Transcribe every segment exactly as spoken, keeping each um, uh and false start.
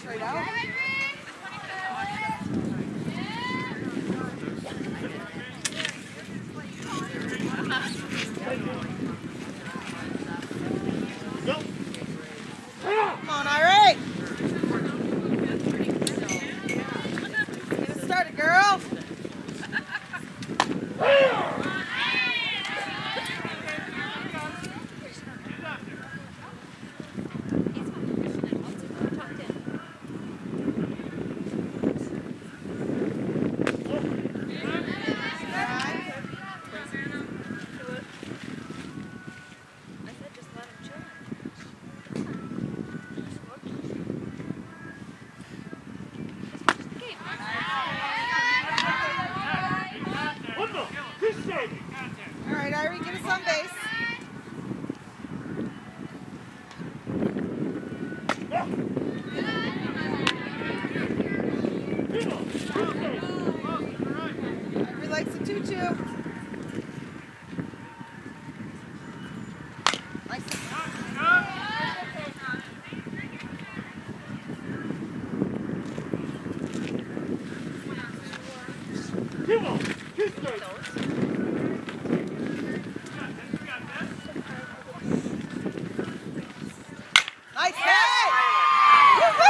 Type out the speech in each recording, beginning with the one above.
Straight out. Come on, Irie. Get it started, girl. All right, Irie, get us on base. Irie likes the two two. Nice. Come on, kiss me. Nice hit! Woo-hoo!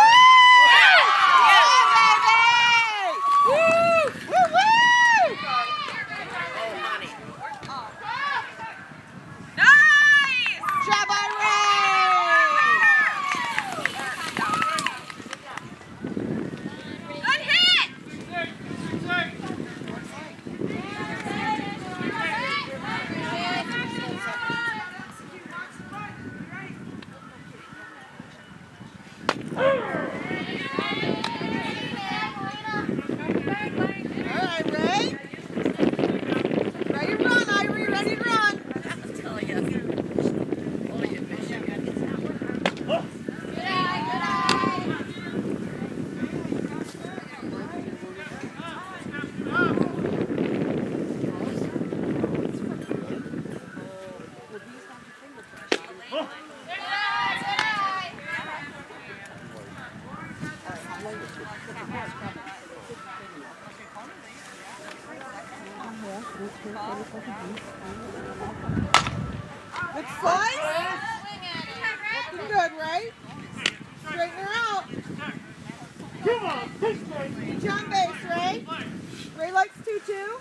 Good slice. Looking good, right? Straighten her out. Come on, kiss me. Beat you on base, Ray. Ray likes two two.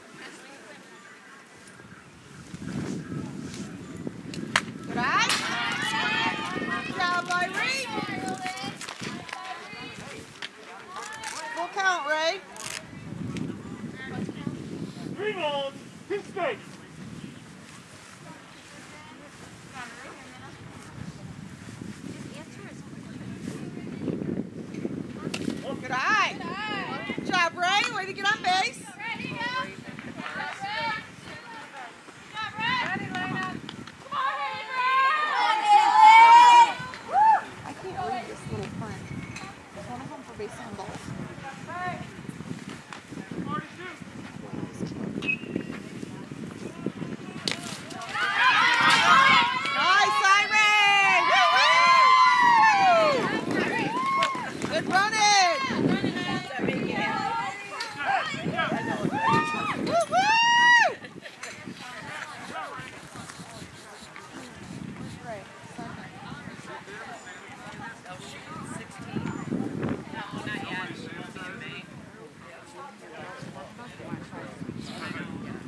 Good eye. Good job, Irie. Full count, Ray. Three balls, kiss me. Good eye. Good job, Ray. Way to get on base. I can't read this little print. There's one of them for base on balls. Nice, Irie! Woo-hoo! Good running! Woo-hoo! Right, second.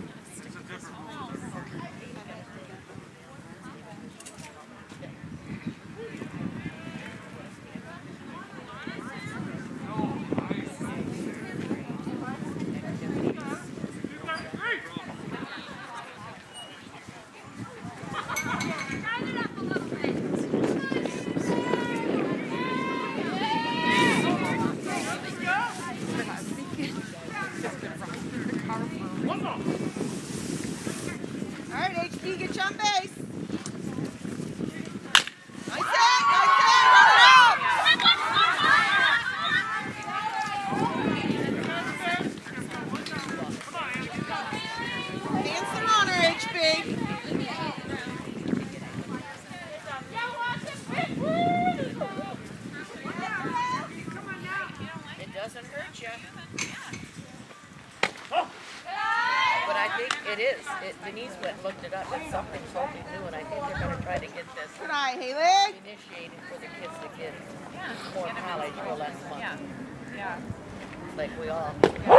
is. It, Denise went and looked it up. It's something totally new, and I think they're going to try to get this Good eye, Haley. initiated for the kids to get more college for less money. Yeah. Yeah. Like we all. I know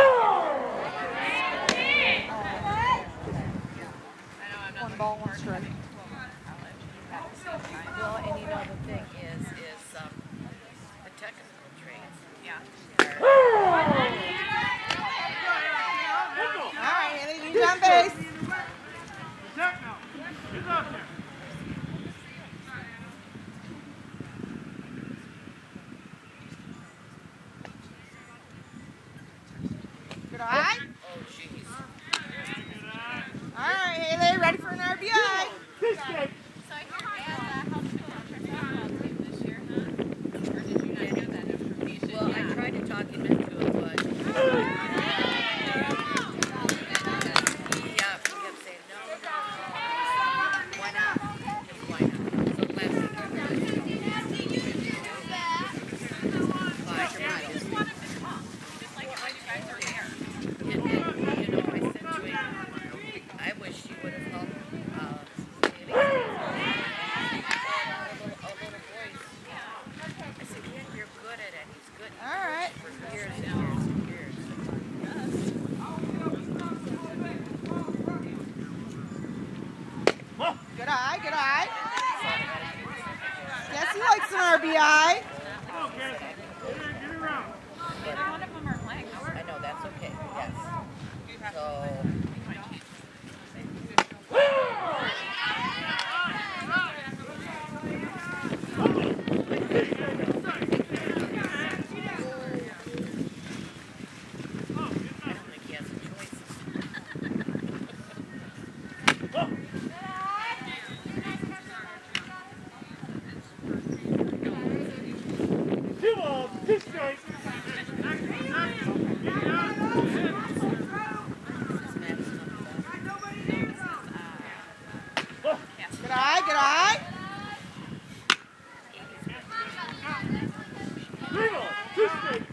I'm not One ball, one strike. Well, and you know the thing is, is um, the technical trades. Yeah. All right, Haley, you on base. Techno. He's out there. Good eye. Oh, jeez. All right, Haley, ready for an R B I. This way. So I hear Dad uh, helped you on your football team this year, huh? Or did you not get that information? Well, I Yeah. tried to talk him into it, but he, uh, he kept saying, no, no, no. Why not? Just why not? So last week, I was I just want him to talk. Just like when you guys are there. And, and, you know, I said to him, I wish you would have helped uh, Haley. A little, a little voice. I said, yeah, you're good at it. He's good. All right. For years and years and years. Good eye, good eye. So I gotta keep it. Yes, he likes an R B I. Come on, Cassie. Get her, get her around. Neither one of them are playing. I know, that's okay. Yes. So, I don't think he has a choice. Come on, this way. Good eye, good eye. Come on, this way.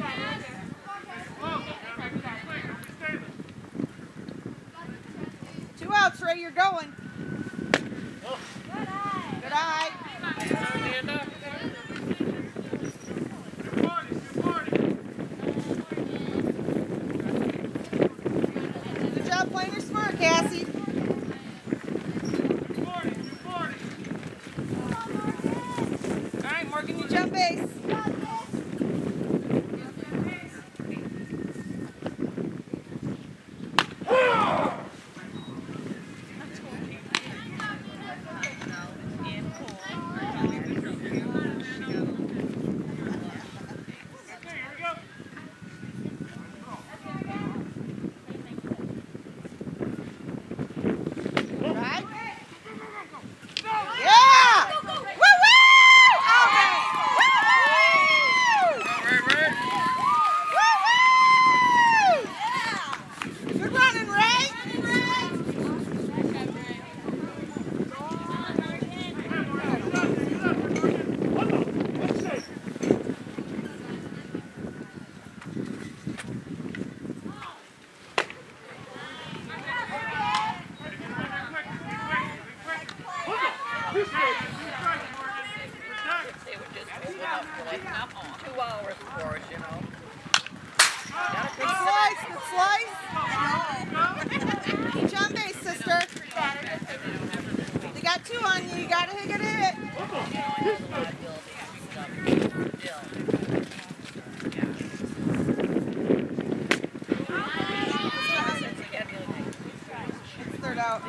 Two outs, Ray, you're going. Good eye. Good job playing her smart, Cassie. All right, Morgan, you jump base. Right? Yeah! Woo-woo! All right. Woo-woo! Woo-woo! Good running, Ray. This way. They were just moving up for like two hours for us, you know. Gotta Good be slice, good slice. Each on base, sister. They got two on you. You gotta hit, gotta hit. It's third out.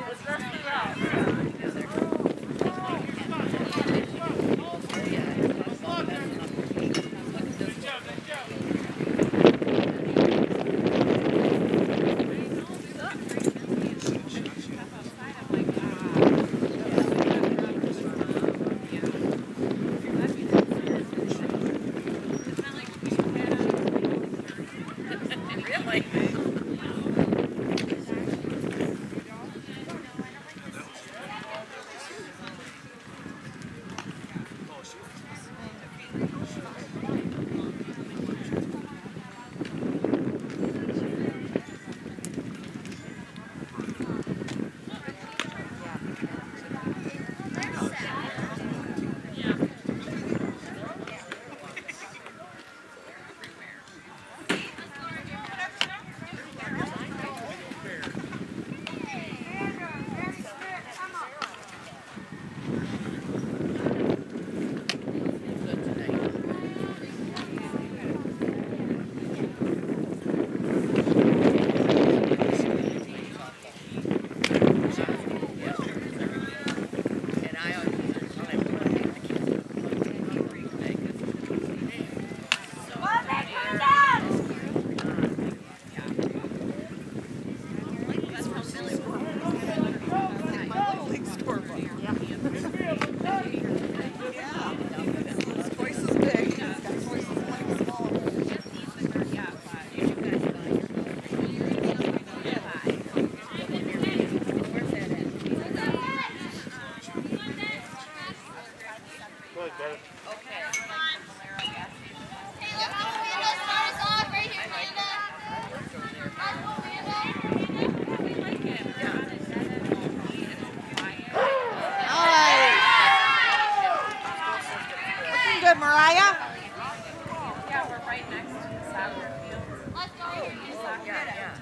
right next to the soccer field. Let's go. Soccer Yeah, field. yeah.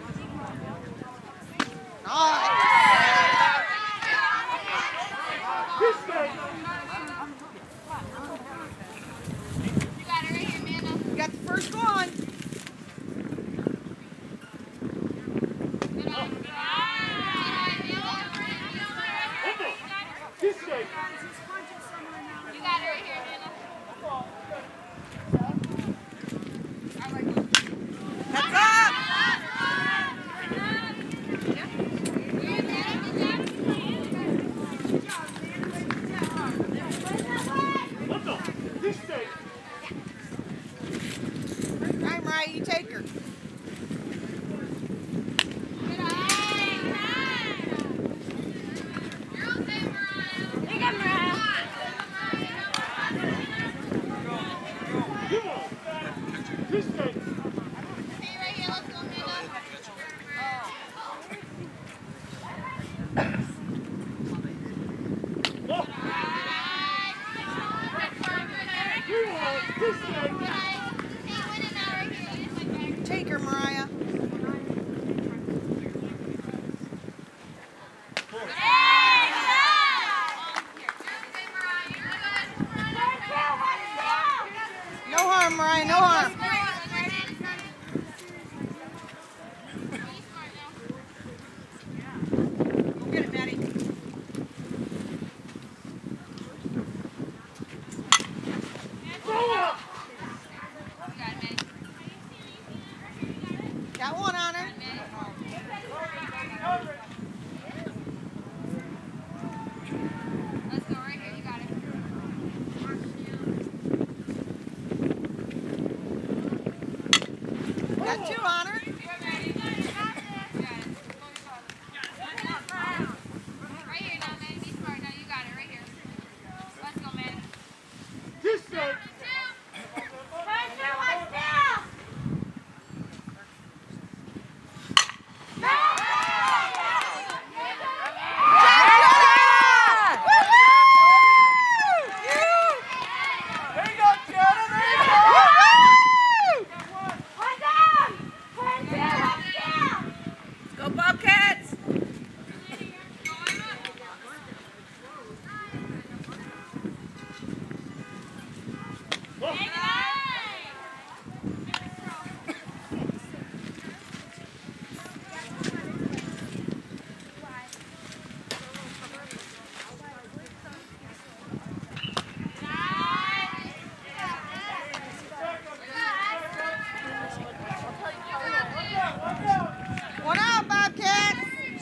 Nice. This way. You got it right here, Amanda. You got the first one. This way. You got it right here, Amanda. Heads up. Wendell. This way. All right, Mariah, you take her. Come on. This way. Go. Come on. This way. Take her, Mariah. No harm, Mariah, no harm. Go get it, Maddie. Go up. Got one on her. Let's go right here. You got it. Got two on her. Right here now, man. Be smart. Now you got it right here. Let's go, man. This way. Go Bobcats! Go. One out, Bobcats.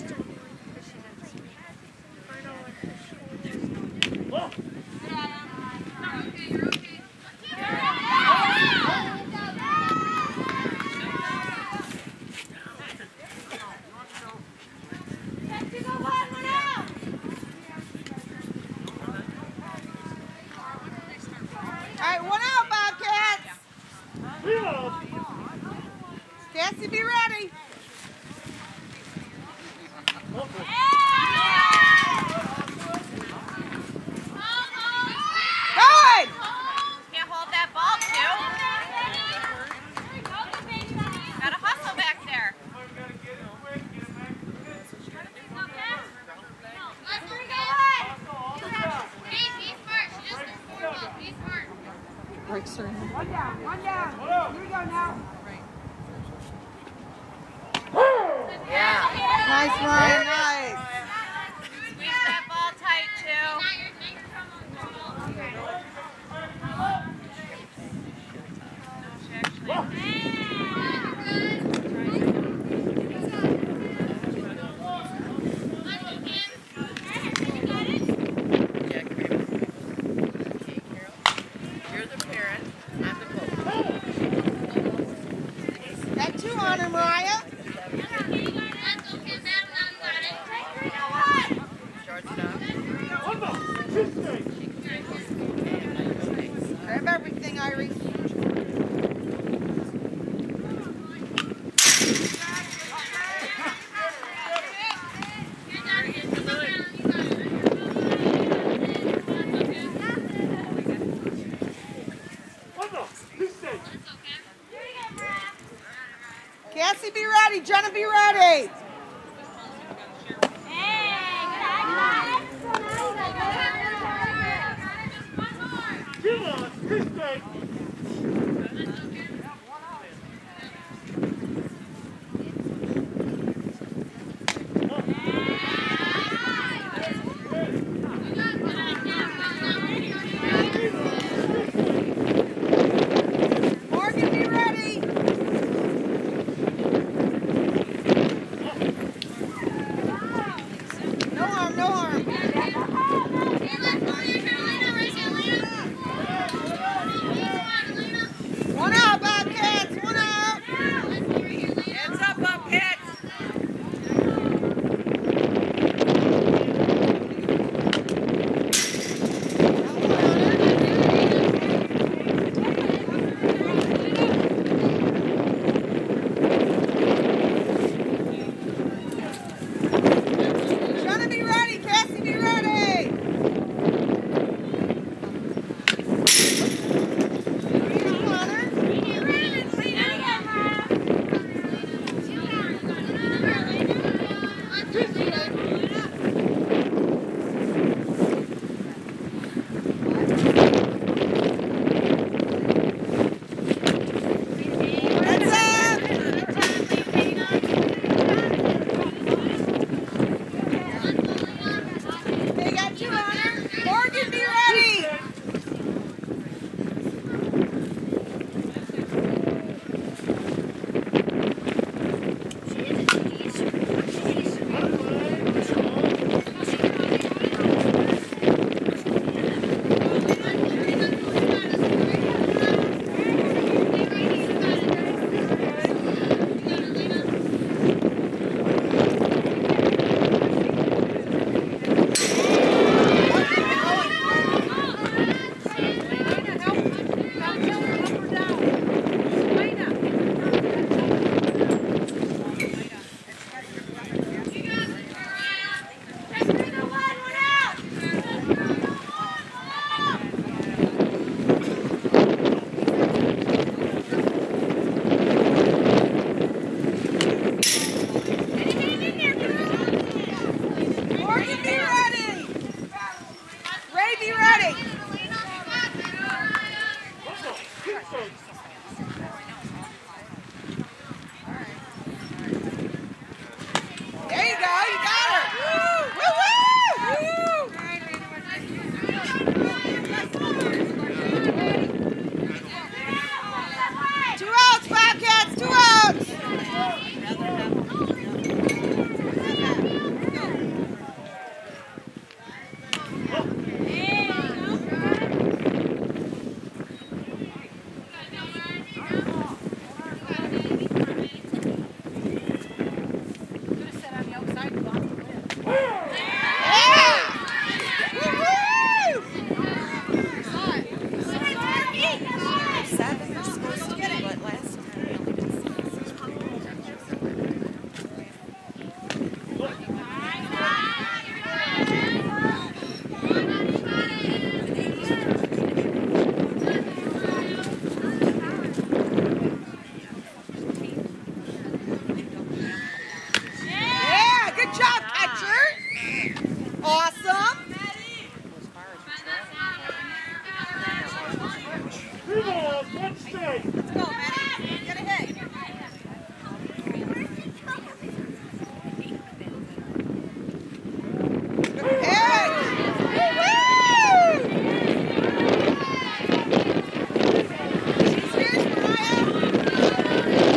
Go. Okay, you're okay. All right, one out, Bobcats. Reload. Stacy, be ready. Okay. Good. Can't hold that ball, too. Gotta hustle back there. Breaks her in. One down, one down. Here we go now. Yeah. Nice, Mariah, nice. Squeeze that ball tight, too. You're the parent. I'm the coach. Got two on her, Mariah. Shortstop. Wendell. This way. Grab everything, Irie. Wendell. This way. Cassie, be ready. Jenna, be ready. Come on, Tuesday. Morgan, be ready. No harm, no harm. One out, Bobcats. One out. Hands up, Bobcats. Jenna, be ready. Cassie, be ready. Connor. Heads up. They got you, Connor. Morgan, be ready. Morgan, be ready. Ray, be ready. There you go. You got her. Woo, woo, woo. Two outs, Bobcats. Two outs. Seven are supposed to be, but last time we only did six. Yeah, good job, catcher. Awesome. Come on, one stay. Let's go, Maddie. Get a hit. Good pitch. Woo-hoo! Cheers, Mariah.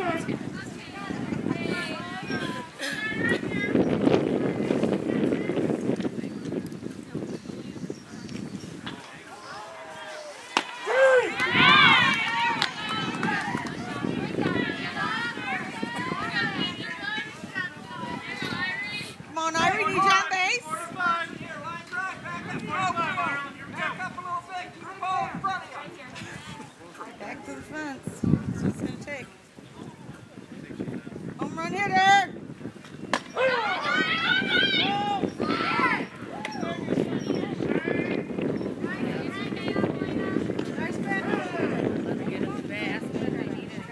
stake. Come on, Irie, need you on base. Back to the fence. That's what it's going to take. Home run hitter. Nice Let me get in the basket. I need it.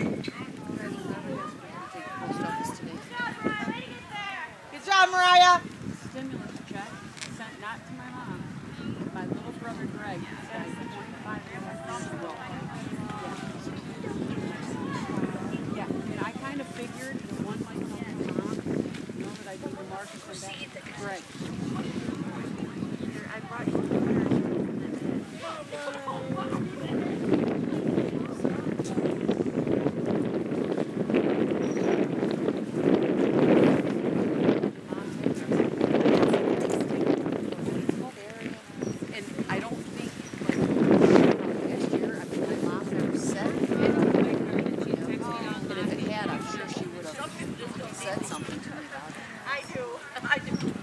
Take the post office today. Good job, Mariah. Stimulus check sent not to my mom. My little brother Greg got twenty-five dollars. Yeah. Yeah, and I kind of figured the one might come to mom. You know that I do the market for that. Greg. I brought you and I don't think, like, last year, I mean, my mom never said anything, you know, but if it had, I'm sure she would have said something to me about it. I do. I do.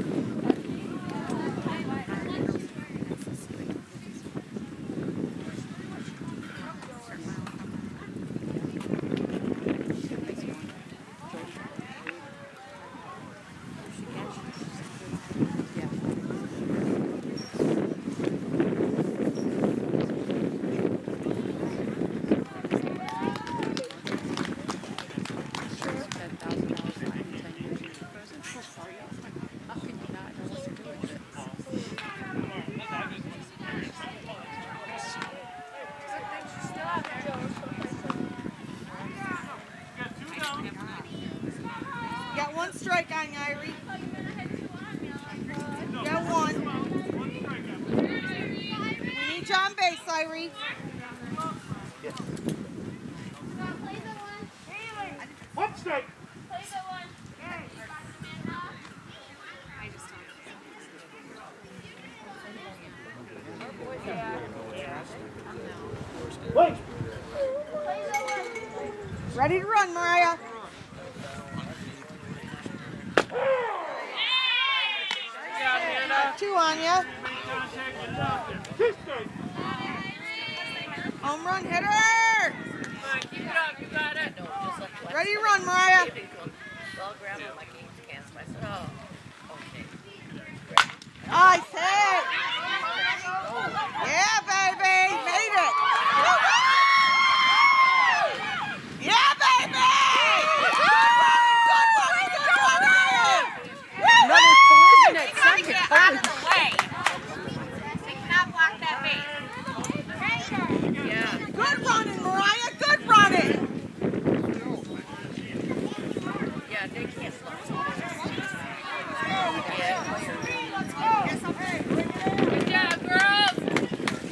Got one strike on you, Irie. Got one. We need you on base, Irie. One stake. Wait. Ready to run, Mariah. Got two on you. Two stake. Home run hitter. Keep it up, you got it. No, just like what? Ready to run, Mariah. Well, grab it like eight cans. I said, oh, okay. Nice hit. Yeah, baby. Made it. Yeah, baby. Good running, good running, good running. Another collision at second. Out of the way. They cannot block that base. Yeah. Good running, Mariah. Good running. Yeah, they can't block. Good job, girls.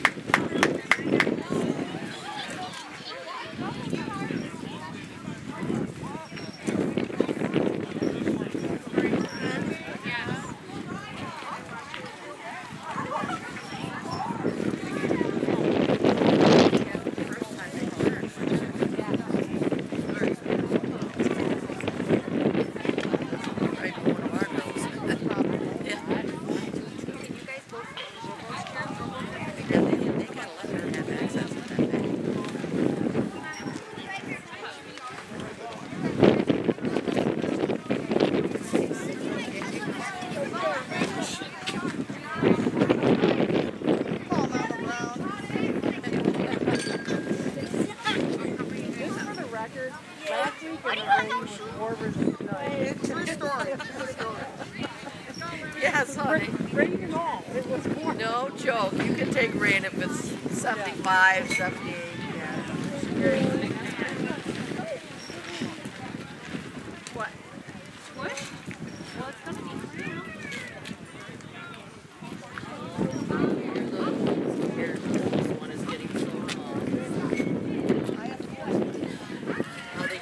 Yes, honey. Rain and all. It was more. No joke. You can take rain if it's seventy-five, seventy-eight. Yeah. What? What? Well, it's gonna be real. Here, this one is getting so tall. Oh, they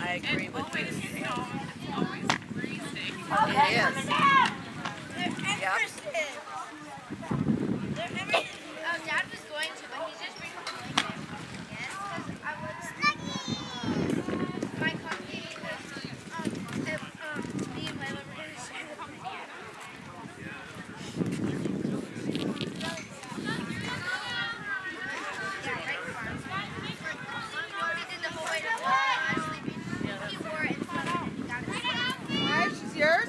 I agree with you. Always snow. It's always freezing. It is. Yep. Oh, Dad was going to, but he's just bringing the blanket. Yes, because I was my coffee. Um, um, me and my lover Alright, she's yours.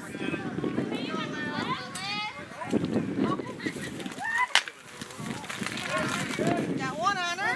Got one on her.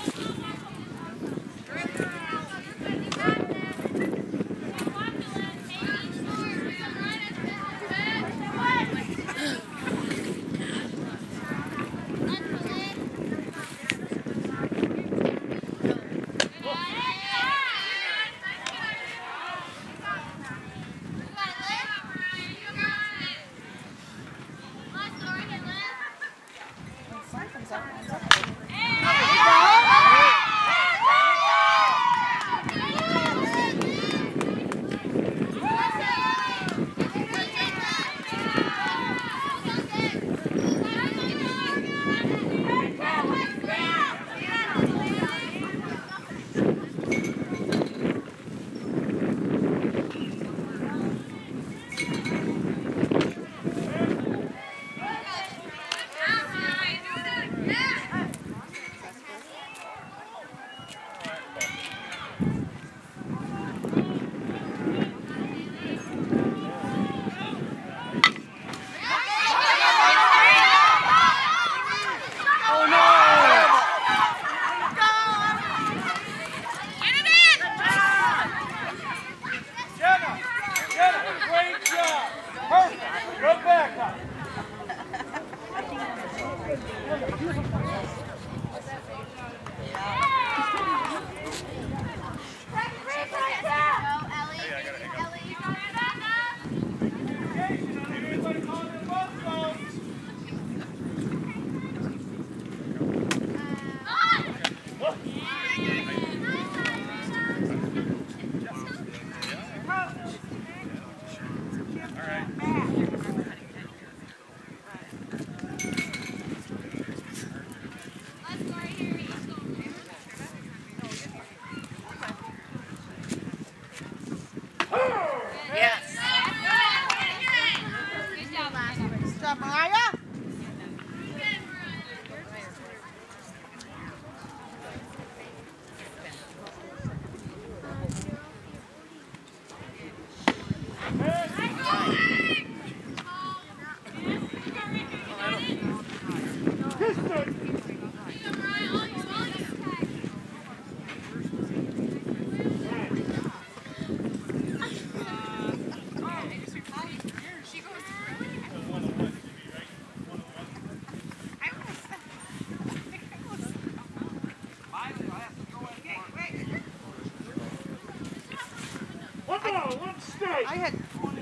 I had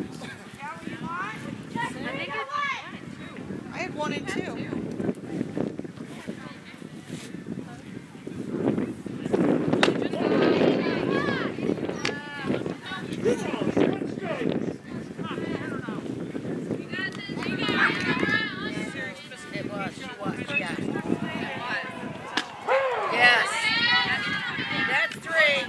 I had one and two. It was. She was. Yeah. Yes. That's three.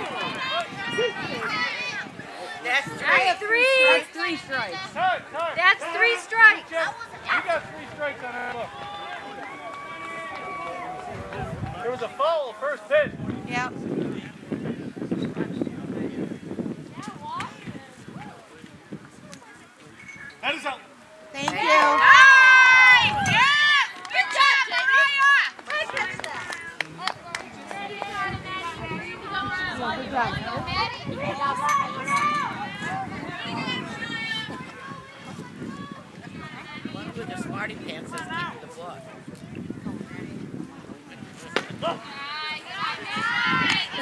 That's three. That's three. That's three strikes. Time, time. That's three strikes. You got three strikes on her. Look. There was a foul first pitch. Yep. That is out. Thank you. Good job, One with the smarty pants is keeping the book. Look.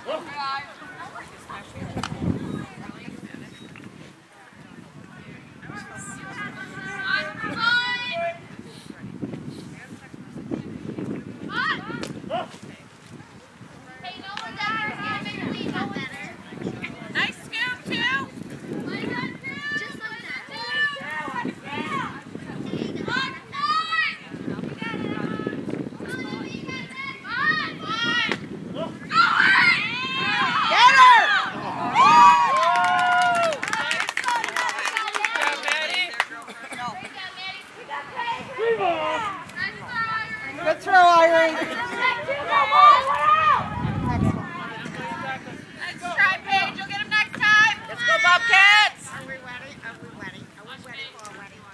Good throw, Irene. Let's try, Paige. You'll get him next time. Let's go, Bobcats. Are we ready? Are we ready? Are we ready for a wedding?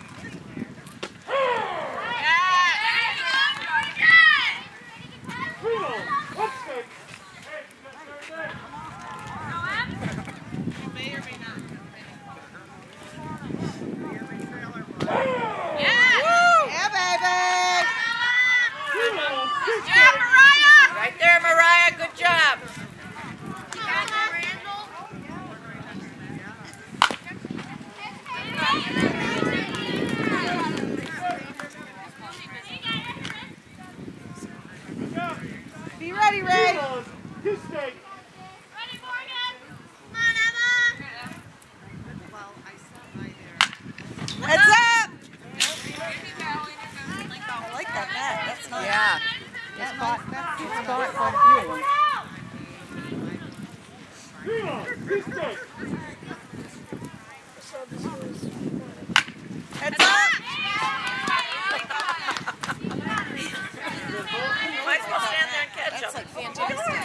Right there, Mariah. Good job. Be ready, Ray. You stay. Ready, Morgan? Come on, Emma. Heads up. I like that net. That's nice. Yeah. It's caught, it's caught quite a few of them. You stay. Heads up. Might as well stand there and catch That's them. like fantastic.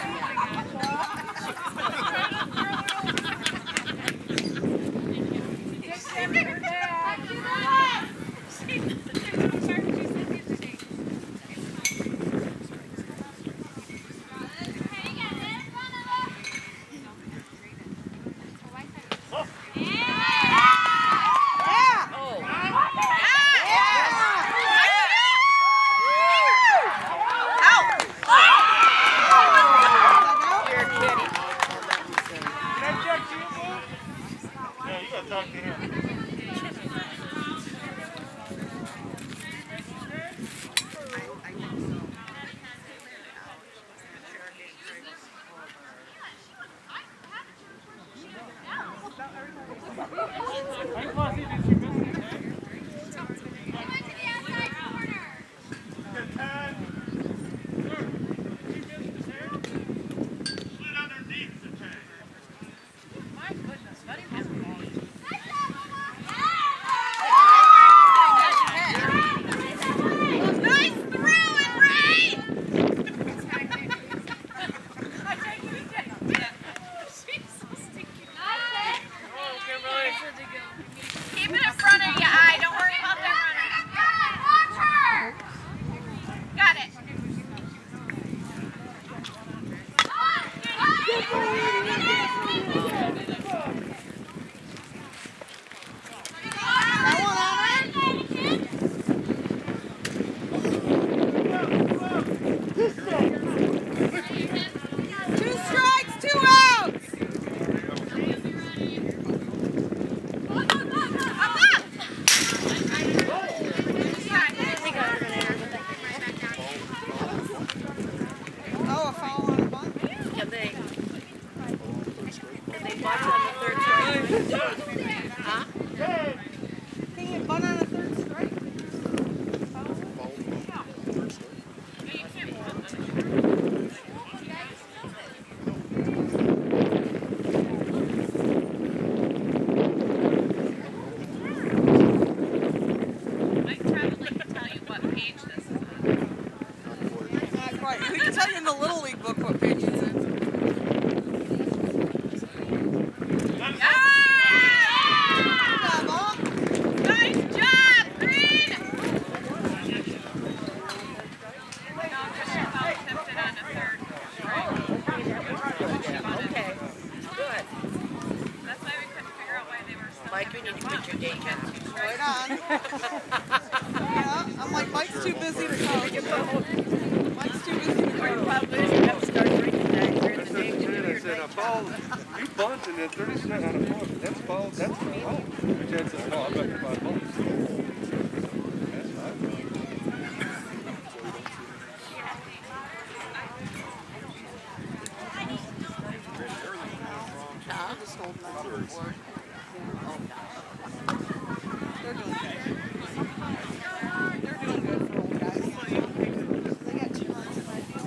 Talk to him. Keep it in front of your eye. Don't worry about that runner. Got it. Two strikes, two outs. Oh, a foul on a bunt. Can they, can they bunt on the third strike? Huh? Can you bunt on a third strike? Not quite. We can tell you in the Little League book what page it's in. Nice job, Green! Okay, good. That's why we couldn't figure out why they were so Mike, you need to get your date down. Right on. Yeah, I'm like, Mike's too busy to coach. Mike's too busy to coach. Probably have to start drinking that during the day. foul. You bunt and then thirty seconds on a foul. That's foul. That's foul. But Chad says, no, I'm not going to buy bunts. That's five. I just told them to report. They're doing good. They're doing good for old guys. They got two runs in my field.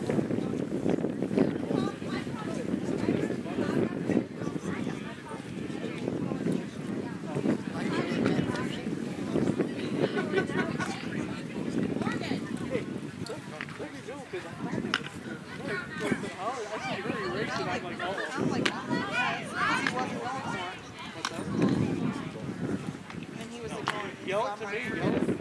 I'm like, oh, because he wasn't going for it. And he was ignoring me. Yell So it I'm to like, me. Yell it to me.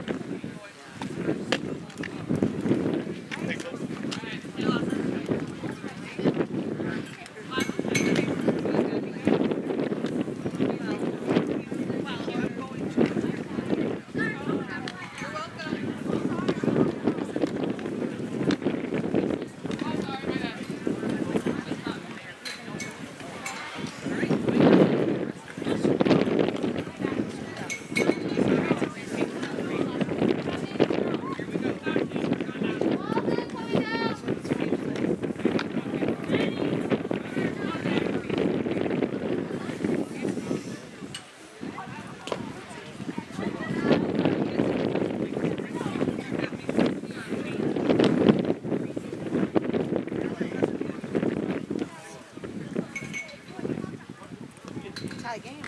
tie game.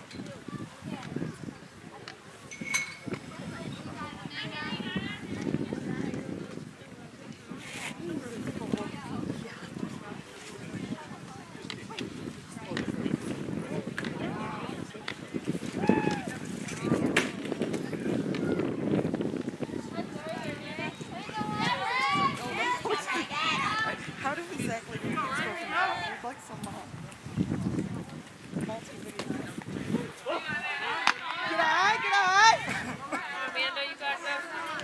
How do we exactly do this? We'd like some uh, multi-video. Get on, get on! Amanda, you got this?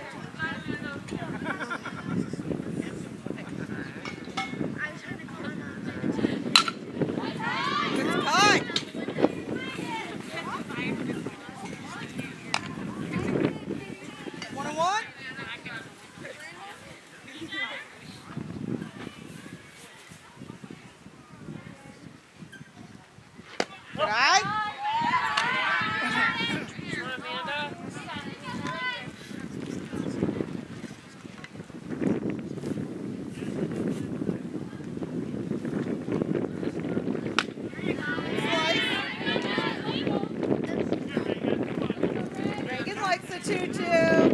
Good time! One on one? Good eye. Reagan likes the choo-choo.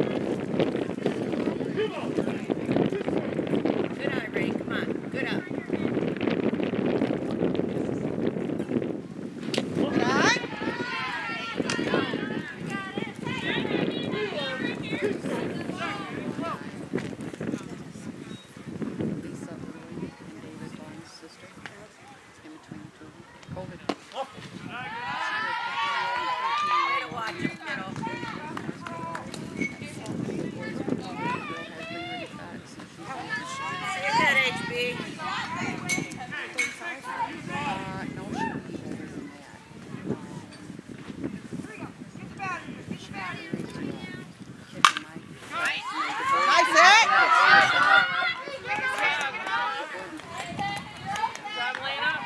Good eye, Ray. Come on. Good eye. Good eye. Lisa Lily and David Bond's sister. In between the two of them. COVID. Way to watch him, kiddo. Say that, H B. Uh, no, she was older than that. Nice hit. Job laying up.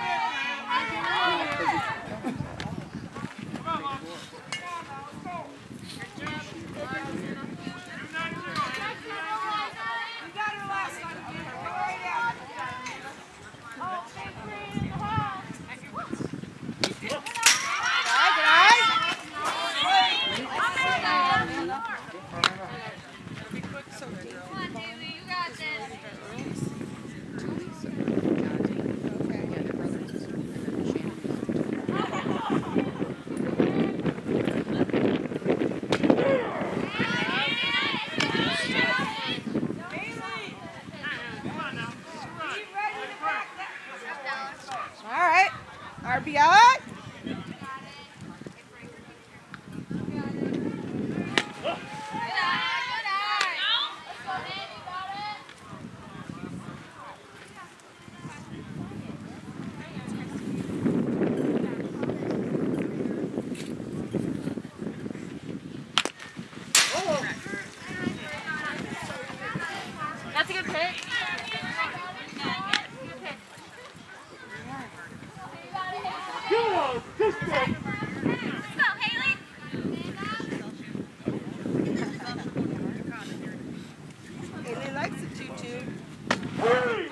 All right. R B I. strike. Let's go, Haley. Haley likes a tutu. Hurry.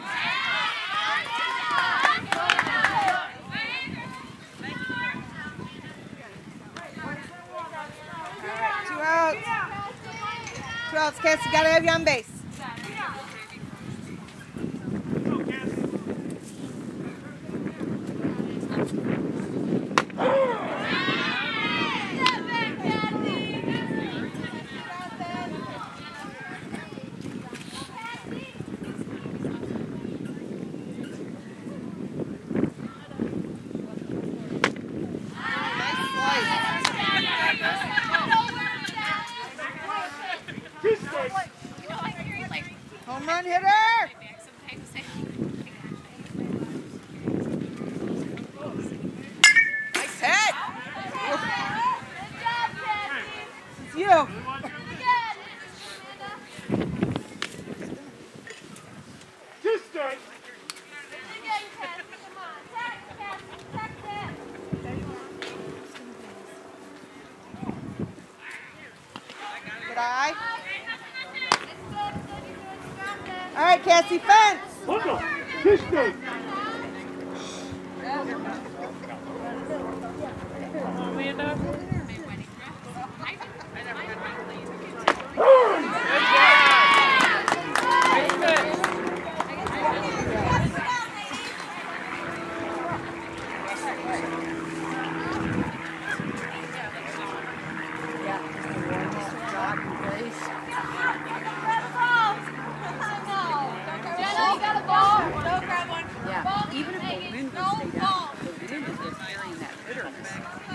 Two outs. Two outs, Cassie. Gotta have you on base. Two strikes. Home run hitter. Nice hit. It's you. Two strikes. Good eye. All right, Cassie, fence. Hold on. Two strikes. Yeah, even if the wind would stay down, the wind is just carrying that bitterness.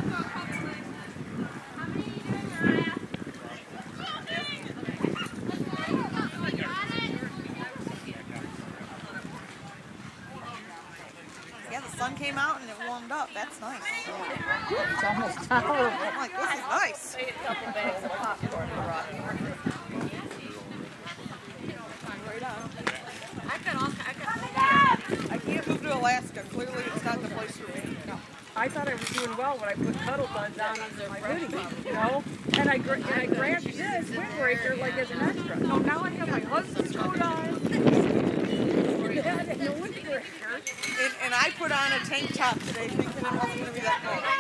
Yeah, the sun came out and it warmed up. That's nice. It's almost tolerable. I'm like, this is nice. Right on. I can't move to Alaska. Clearly, it's not the place for me. No. I thought I was doing well when I put cuddle buds on under my hoodie, you know? And I, gra and I grabbed this windbreaker like as an extra. So now I have my husband's coat on. Yeah, and the windbreaker. And, and I put on a tank top today thinking it wasn't going to be that cold.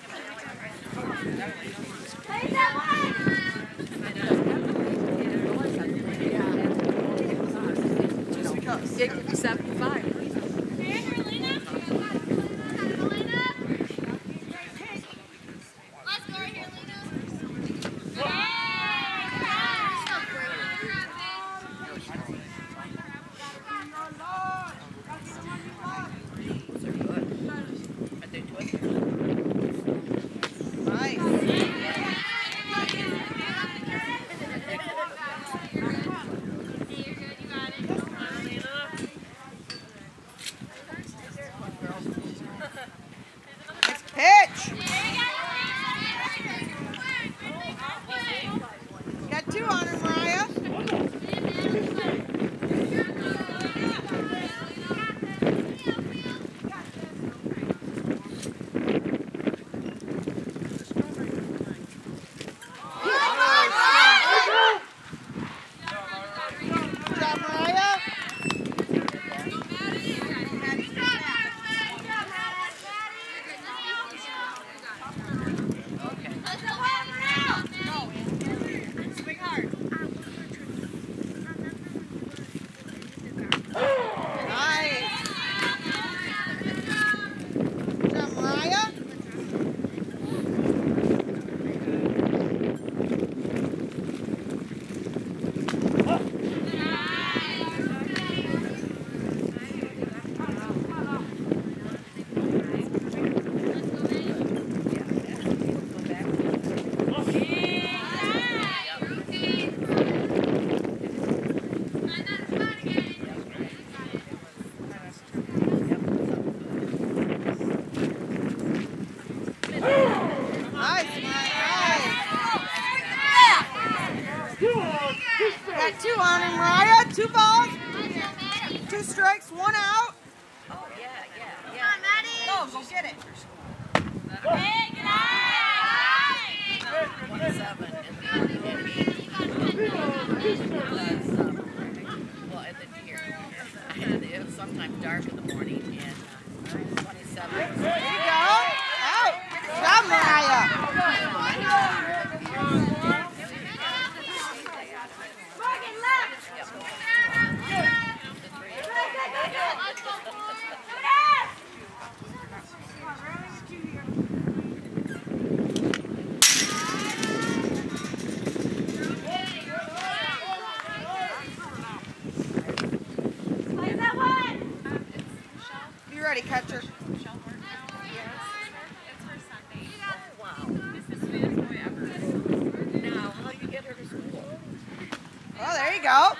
Just because. It could be seventy-five. Pitch! Got two on her, Mariah. Good job, Mariah. Got two on him, Mariah. Two balls, two strikes, one out. Oh, yeah, yeah, Come yeah. on, Maddie. Go, go get it. Twenty-seven and the morning at eight. Because, um, well, at the here, and it was sometimes dark in the morning, and uh, twenty-seven. There you go. Out. Good job, Mariah. You ready, catcher? Now, how do you get her to school? Oh, there you go.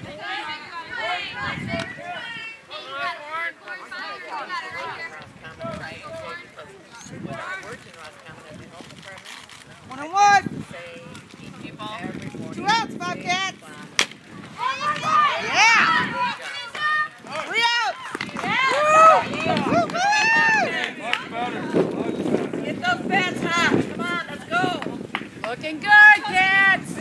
One and one. Two outs, Bobcats. Yeah. Three outs. Woo! Woo, woo! Get those bats hot. Come on, let's go. Looking good, kids.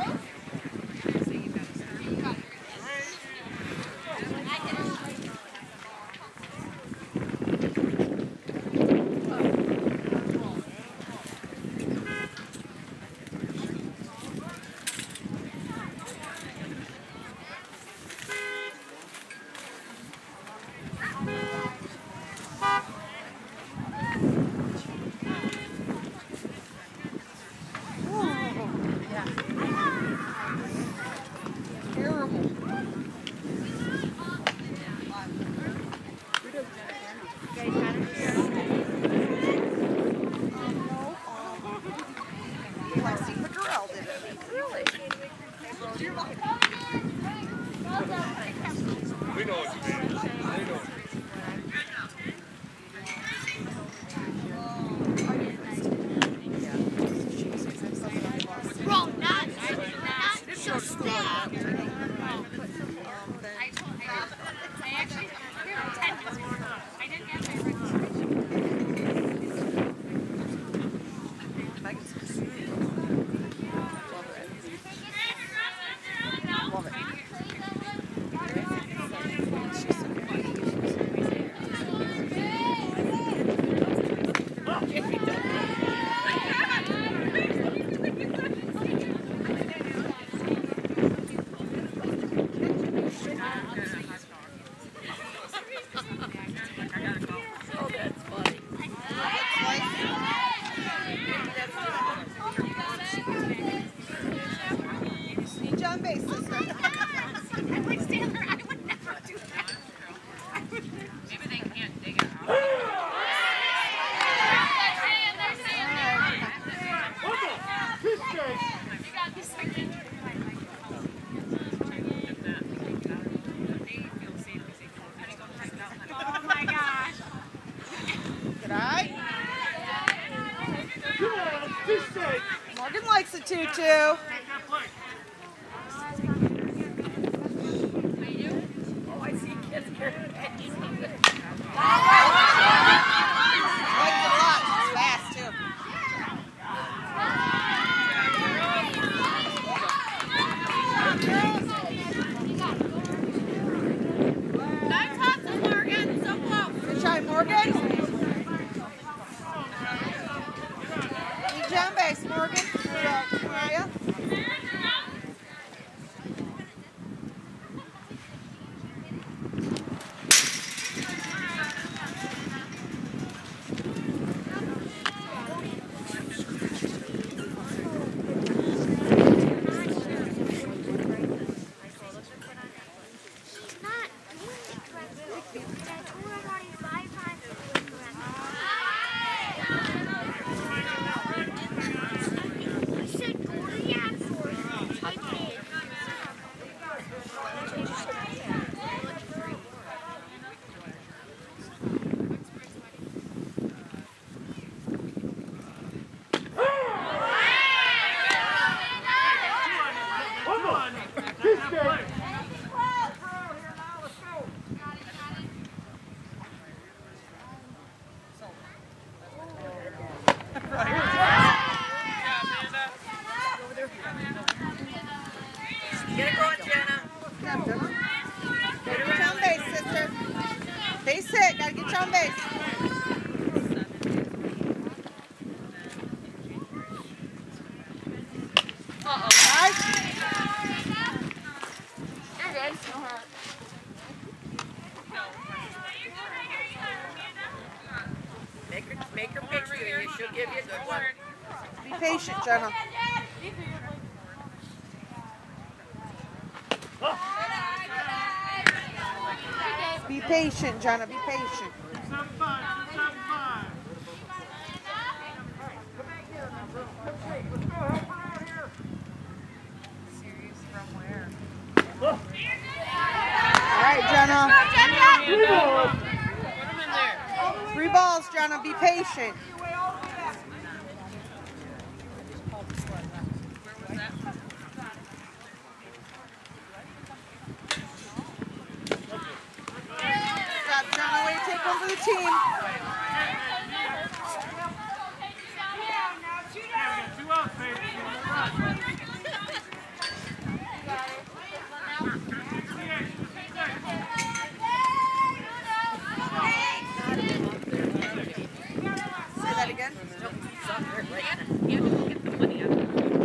We know what you mean. They know. Bro, not, not so stop. I actually, ten minutes more. I didn't have my On base, sister. I'm like Stanler, I would never do that. Maybe they can't dig it out. Two strikes. You got this second. Oh my gosh. Good eye. Two outs. Two strikes. Morgan likes a two two. Morgan, Mariah. She'll give you a good one. Be patient, Jenna. Be patient, Jenna. Be patient. Seven five, seven five. Serious from where? All right, Jenna. Three balls. Put them in there. Three balls, Jenna. Be patient. Stop, Jenna. Way to take one for the team. Two outs, baby. Say that again. Don't stop her right now. You have to get the money out of it.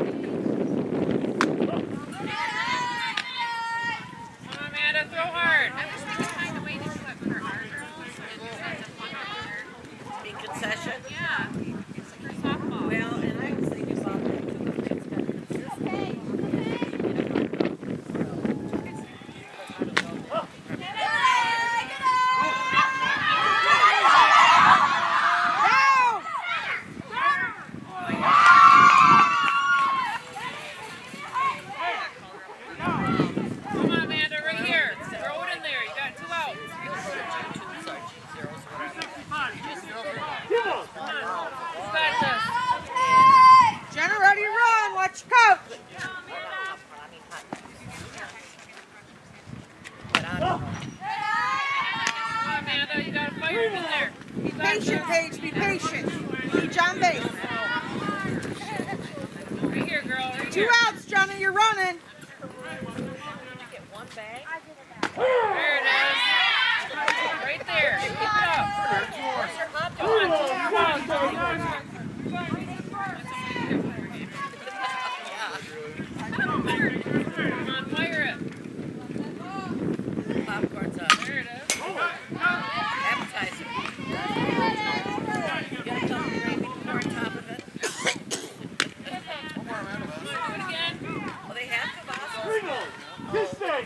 Come on, Amanda, throw hard. I wish we could find a way to do it for our girls. And just have to fund our Big concession. yeah, for softball. Well, and I was thinking about that too. It's got Come on, Amanda, right here. Throw it in there. You got two outs. Two balls. You got this. Jenna, ready to run. Watch your coach. Come on, Amanda. You got to fire it in there. Be patient, Paige. Be patient. Be John base. Right here, girl. Right Two here. outs, Jenna. You're running. one bag. There it is. Right there. Keep it up. Come on, two more balls. Come on, fire it. Popcorn's up. There it is. Appetizer. You got some gravy pour on top of it. Do it again. Oh, they have Tabasco. Three balls. Fish steak.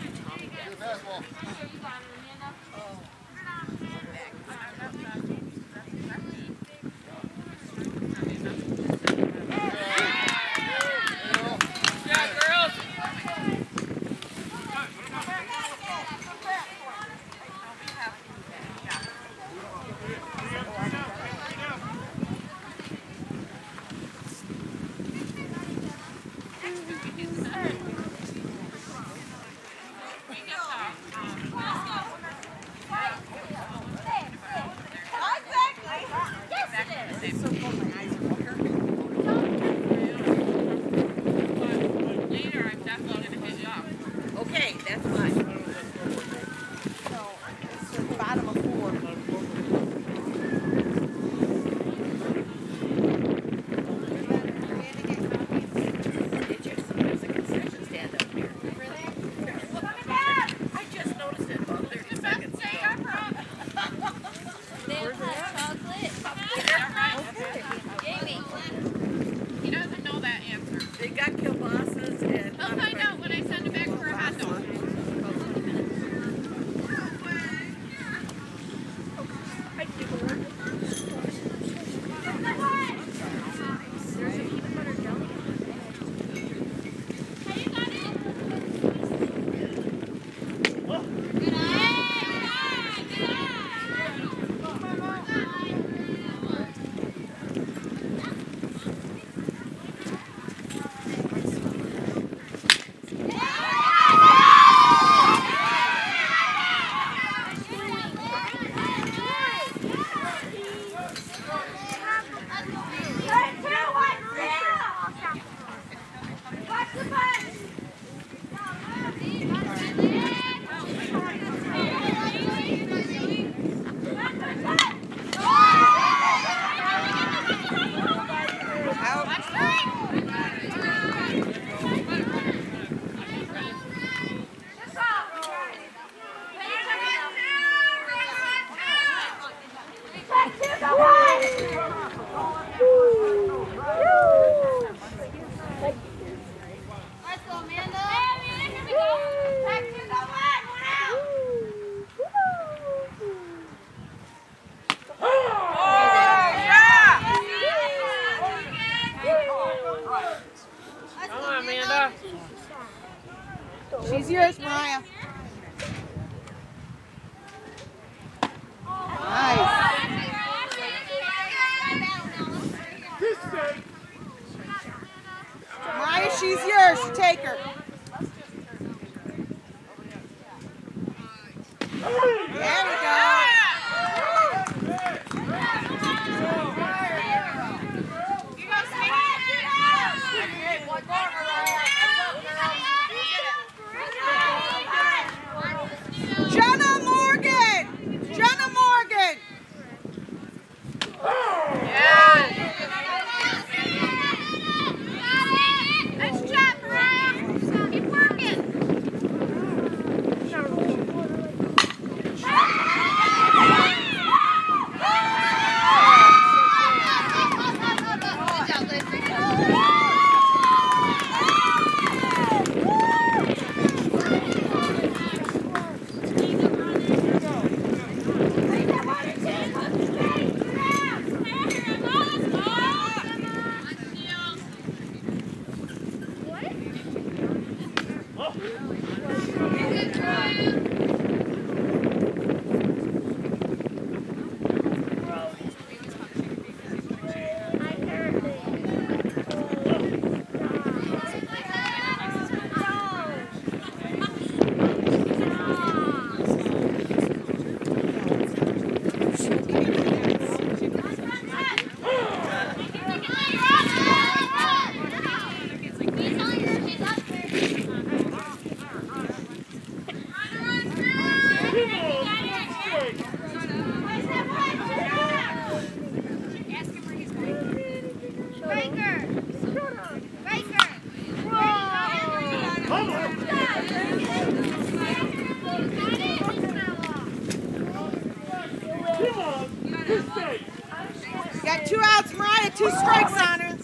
two outs, Mariah. Two strikes on her.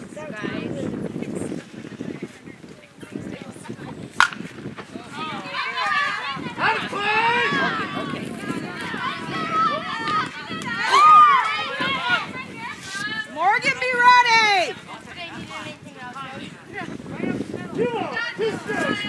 Morgan, be ready. Come on, two strikes.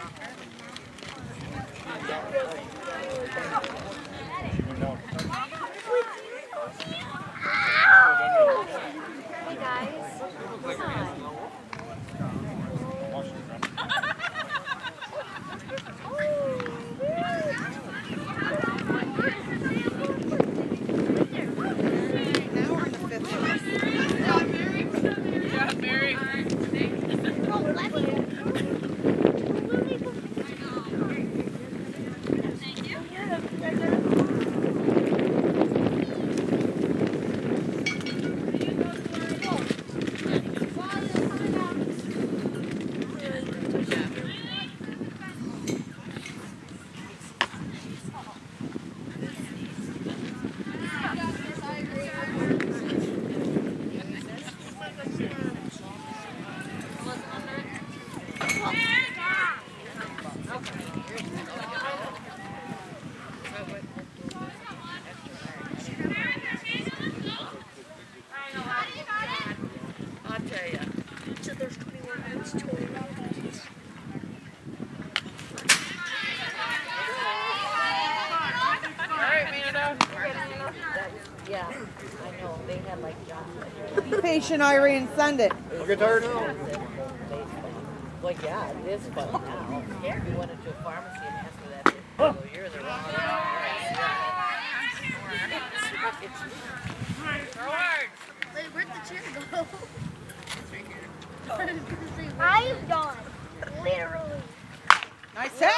Hey guys. Hi. Now we're in the fifth inning. Yeah, Mary. I'll tell you. Yeah, I know. They had like John. Patient Irene, send it. Okay, tired? Well, yeah, it is fun now. If you went into a pharmacy and asked for that particular year, they're wrong. It's Throw hard. Wait, where'd the chair go? I'm done. Literally. Nice hit!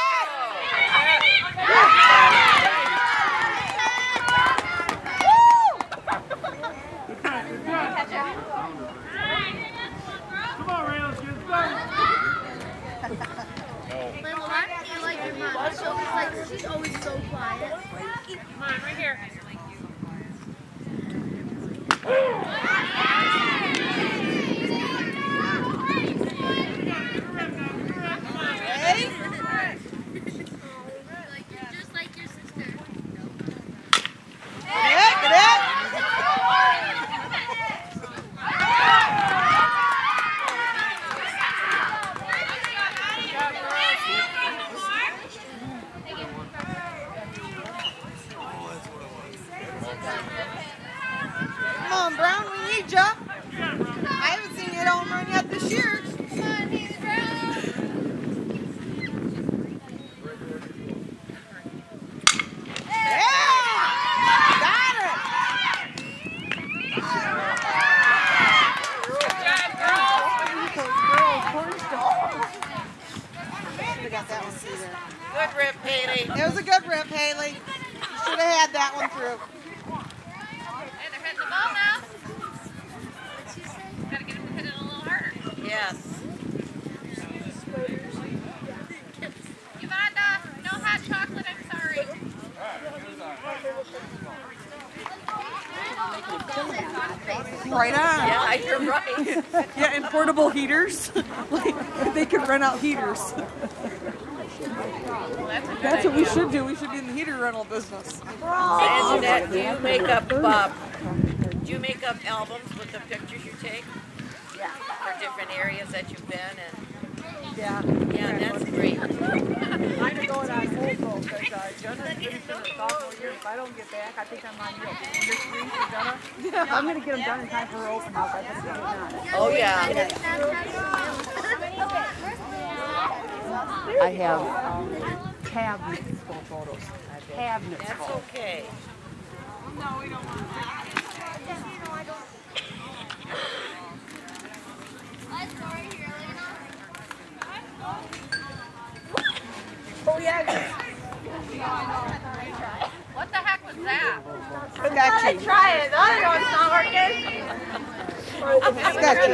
Come on, Reynolds, get it done. My mom, you like your mom. She's always like, she's always so quiet. Come on, right here. Ready? Like, you're just like your sister. Get it, get it. Come on, Brown, we need ya. I haven't seen you hit a home run yet this year. Yeah! Got it! Should've got that one through there. good rip, Haley. It was a good rip, Haley. You should have had that one through. Hey, they're hitting the ball now. Gotta get them to hit it a little harder. Yes. Yolanda, no hot chocolate, I'm sorry. Right on. Yeah, you're right. Yeah, and portable heaters. Like, if they could rent out heaters. That's what we should do. We should be in the heater rental business. Anjanette, do you make up, uh, do you make up albums with the pictures you take? Yeah. For different areas that you've been and, Yeah. yeah, that's great. Mine are going on hold though, because uh, Jenna's finishing her sophomore year. If I don't get back, I think I'm on year three for Jenna. I'm going to get them done in time for her open house. I just get it done. Oh, yeah. I have cabinets full of photos. Cabinets That's full. okay. Oh, yeah. What the heck was that? Sketchy. Try it. The other one's not working. Sketchy.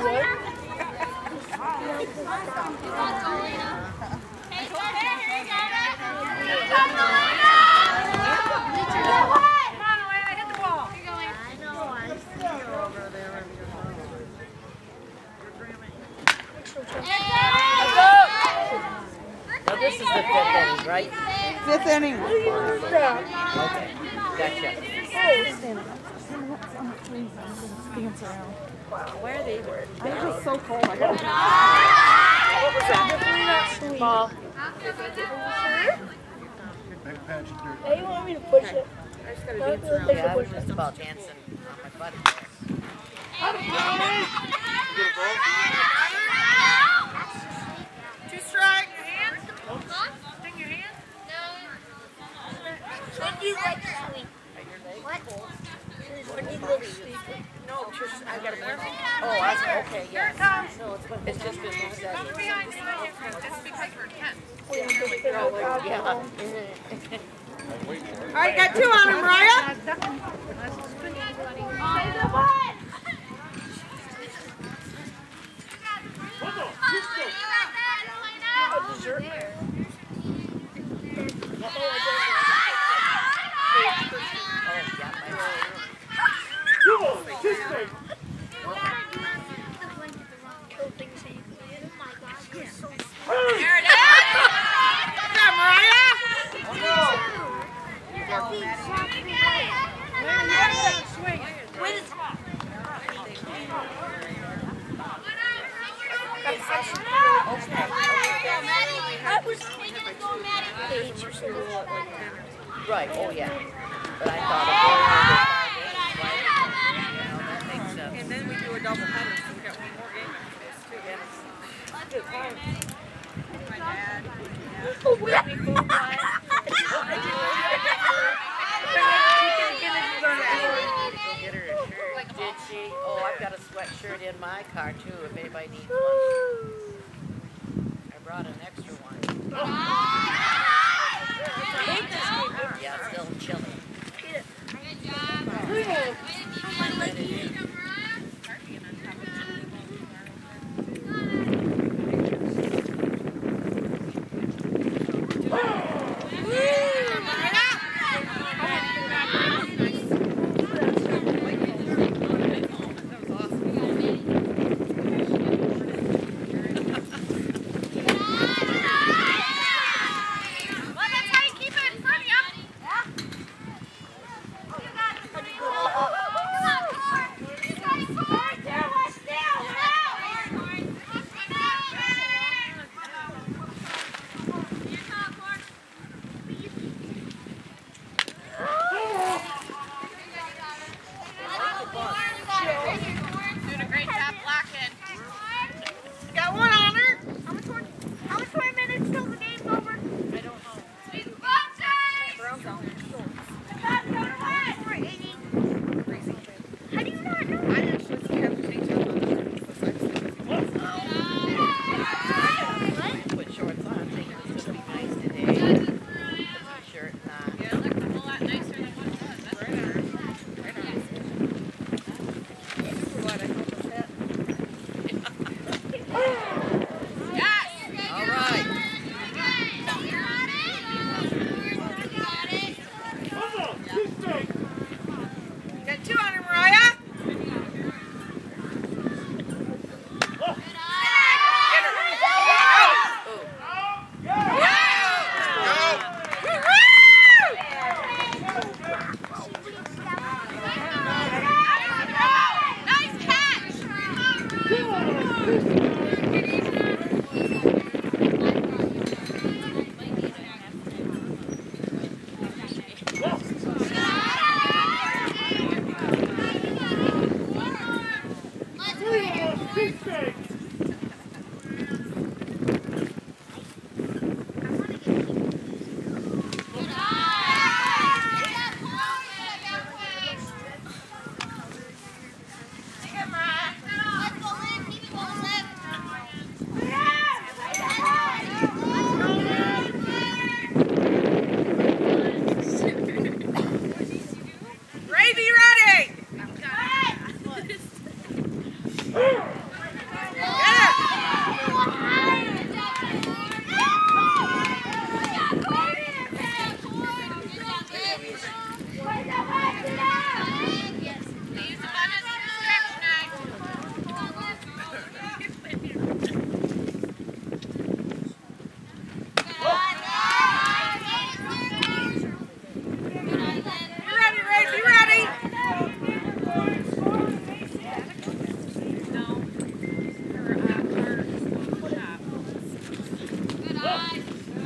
Come on, Elena, hit the ball. Now this is the fifth inning, right? Fifth inning. Okay, gotcha. Where are they? They're just so cold. I gotta What was that? Ball. Hey, you want me to push it? I just gotta dance around. Yeah, I was just about dancing on my butt. Two strike. Your hand? Sting your hand? When do you like sweet? What? When do you like sweet? No, just, I gotta bring it. Oh, I, okay, Here yeah. it comes. It's just been reset. Come behind me. Just because we're tense. Yeah. All right, got two on him, Mariah. There it is. Good job, Mariah. Right, oh yeah. But I thought of going over five games, right? You know, that makes sense. And then we do a double header, so we got one more game after this too. Good time. My dad. Did she? Oh, I've got a sweatshirt in my car too, if anybody needs one. I brought an extra one. Yeah, it's still chilly.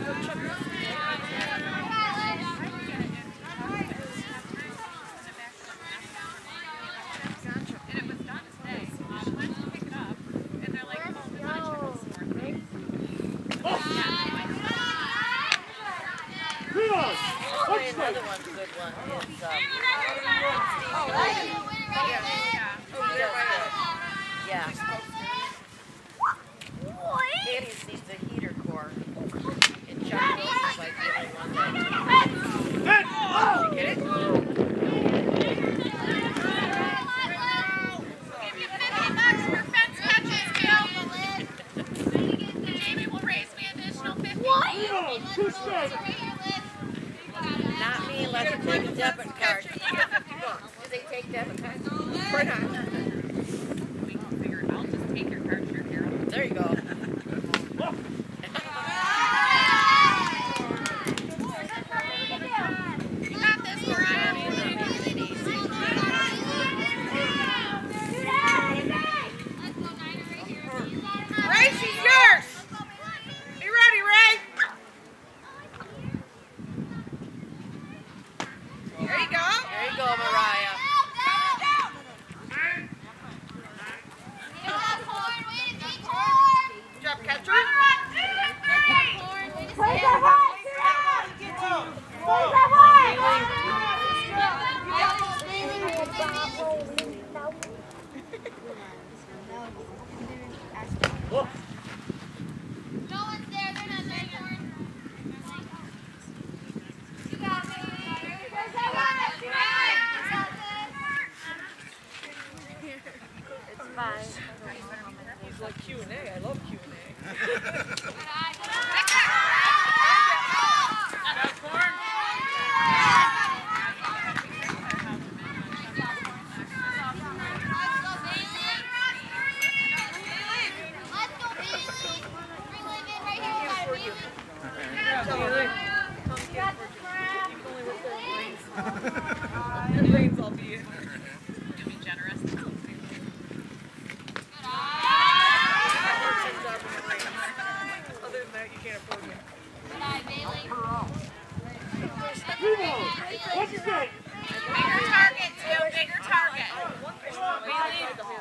Another one's a good one is um, yeah. Katie sees the heater core. And Chuck Wilson's like the only one that. Did you get it? Give you fifty bucks for fence catches, Bill. Jamie will raise me additional fifty. Not me unless you take a debit card. Do they take debit cards? Why not? We can figure it out. I'll just take your card, sure, Carol. There you go. You got this, Mariah. Ray, she's yours. Be ready, Ray. There you go. There you go, Mariah. Good job, catcher. No one's there. They're not there. You got me. It's fine. It's like Q and A. I love Q and A. Brains all be you being generous. Other than that, you can't afford me. Bigger target, too. Bigger target. Really?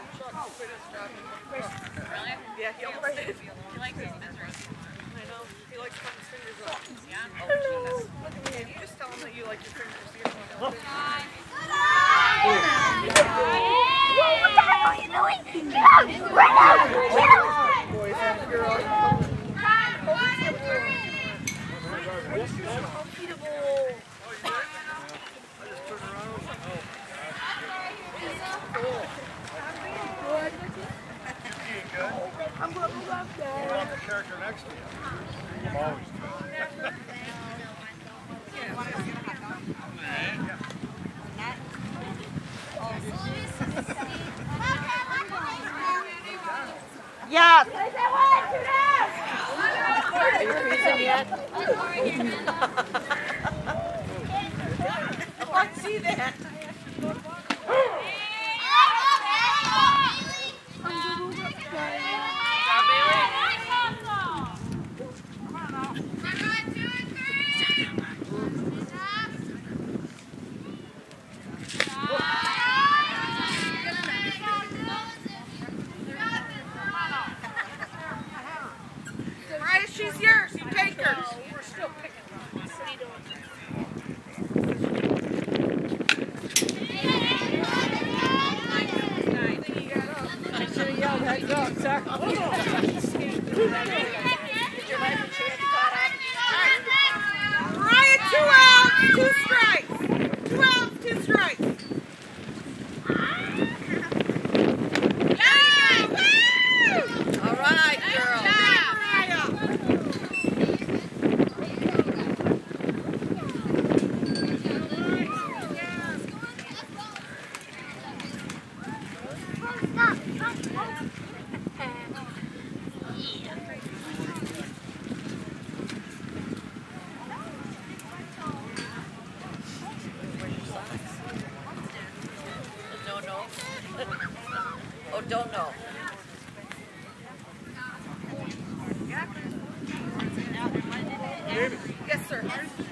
Yeah, he almost did. He likes his scissors. I know. He likes putting his fingers up. Yeah. Oh, Jesus. Look at me. Can you just tell him that you like your fingers? You're going to What the hell are you doing? Get out! Right now! Get out! boys and girls. I'm going to love that. You want the character next to you. I'm always good. Yes! Are you freezing yet? I want to see that. Mariah, she's yours. You take her. We're still picking them. I should have yelled heads up, sir. Mariah, two outs, two strikes. Two outs, two strikes. Yeah! Woo! All right, girl. Good job, Mariah. Stop! Stop! Yes, sir.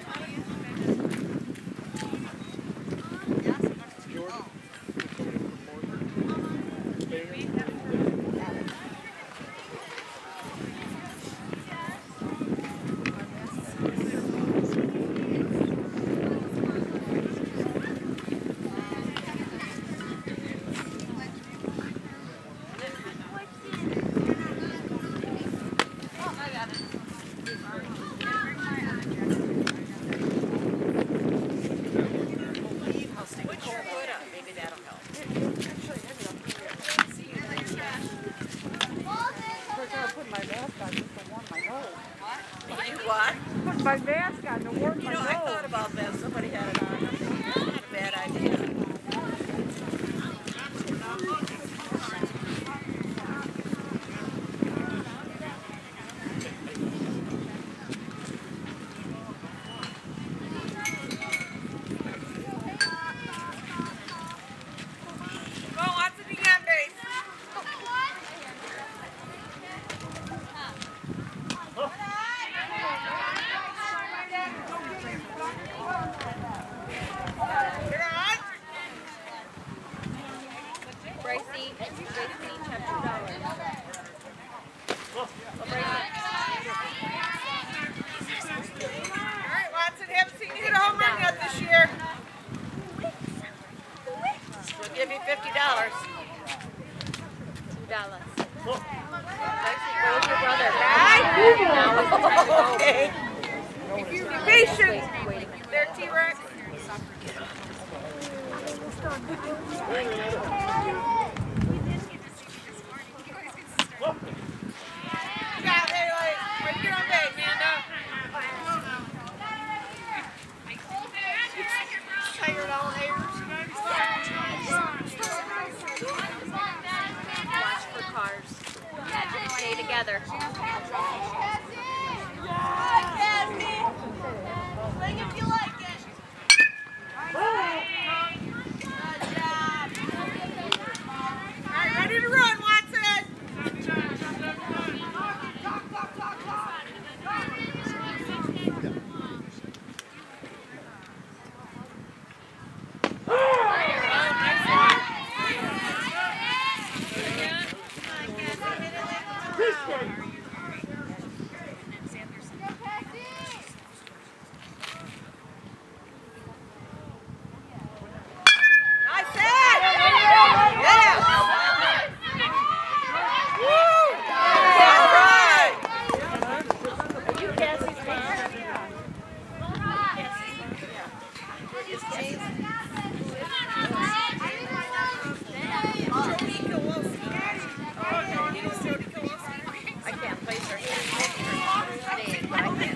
My mask on to warm my You know, nose. I thought about that. Somebody had it on. Not a bad idea. Go, Watson, you got base. Gracie, Gracie, each have two dollars. All right, Watson, haven't seen you hit a home run yet this year. We'll give you fifty dollars. Two dollars. Lexi, go with your brother. Right? Okay. Be patient. There, T-Rex. Yeah, hey, like, where you get on base, Amanda? Tired all hairs. Watch for cars. Stay together. Like if you like it. All right, ready to run, Watson. Nice hit! Yeah! Woo! All right! Are you Cassie's mom? Jody Kowalski. You know Jody Kowalski? I can't place her name, but I can't.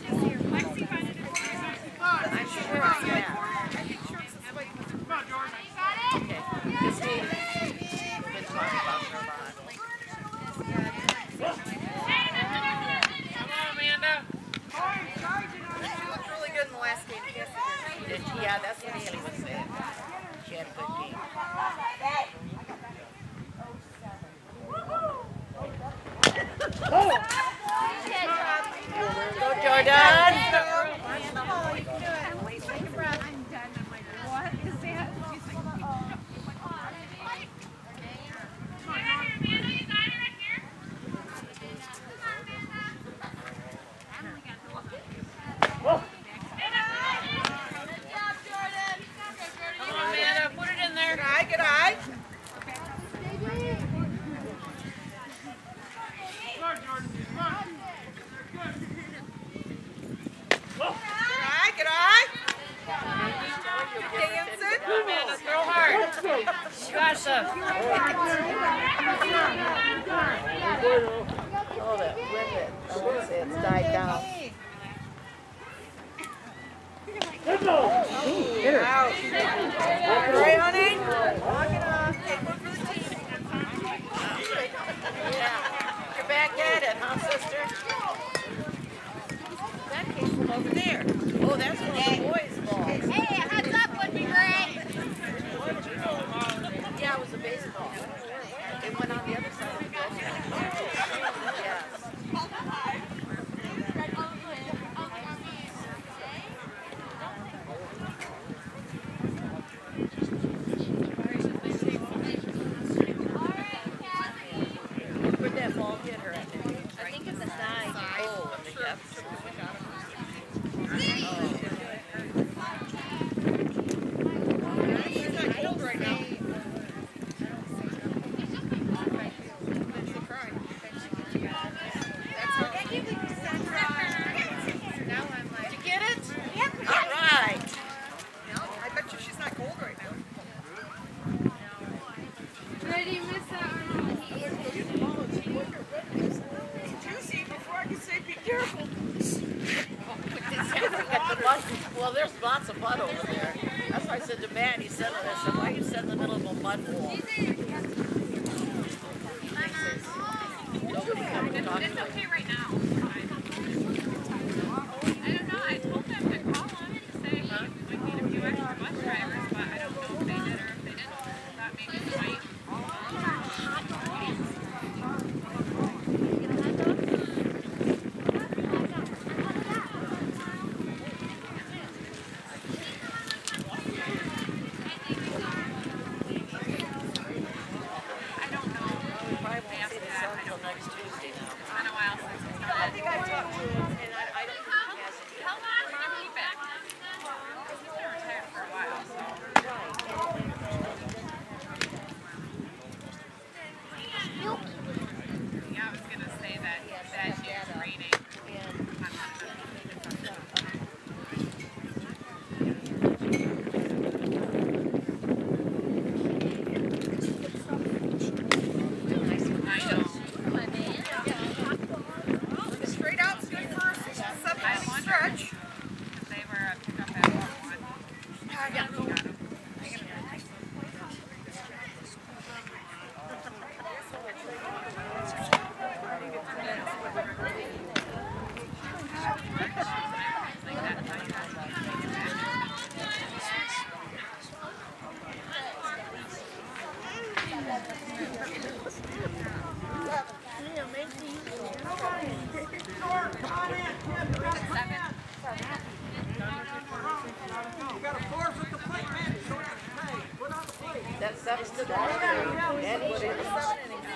I'm sure it's that. Okay. This name has been talking about her a lot. Come on, Amanda. She looked really good in the last game. Yes, she did. Yeah, that's what Haley was saying. She had a good game. Go, Jordan. Come on, Amanda. Put it in there. Good eye, good eye. Good eye, good eye. Dancing. Amanda, throw hard. Gotcha. Oh, that ribbon. I want to say it's died down. Out. All right, honey. Walk it off. Take one for the team. Yeah. You're back at it, huh, sister? That came from over there. Oh, that's one of the boys' balls. Hey, a heads up would be great. Yeah, it was a baseball. It went on the other side of the baseball. Yes. lots of mud over there. That's why I said to Matt, he said, I said, why you sit in the middle of a mud hole? He says, nobody comes to talk to It's him. okay right now. I don't know. I told them to call him to say, hey, we might need a few extra bus drivers, but I don't know if they did or if they didn't. Thought maybe they might. That's seven to the and put in seven innings.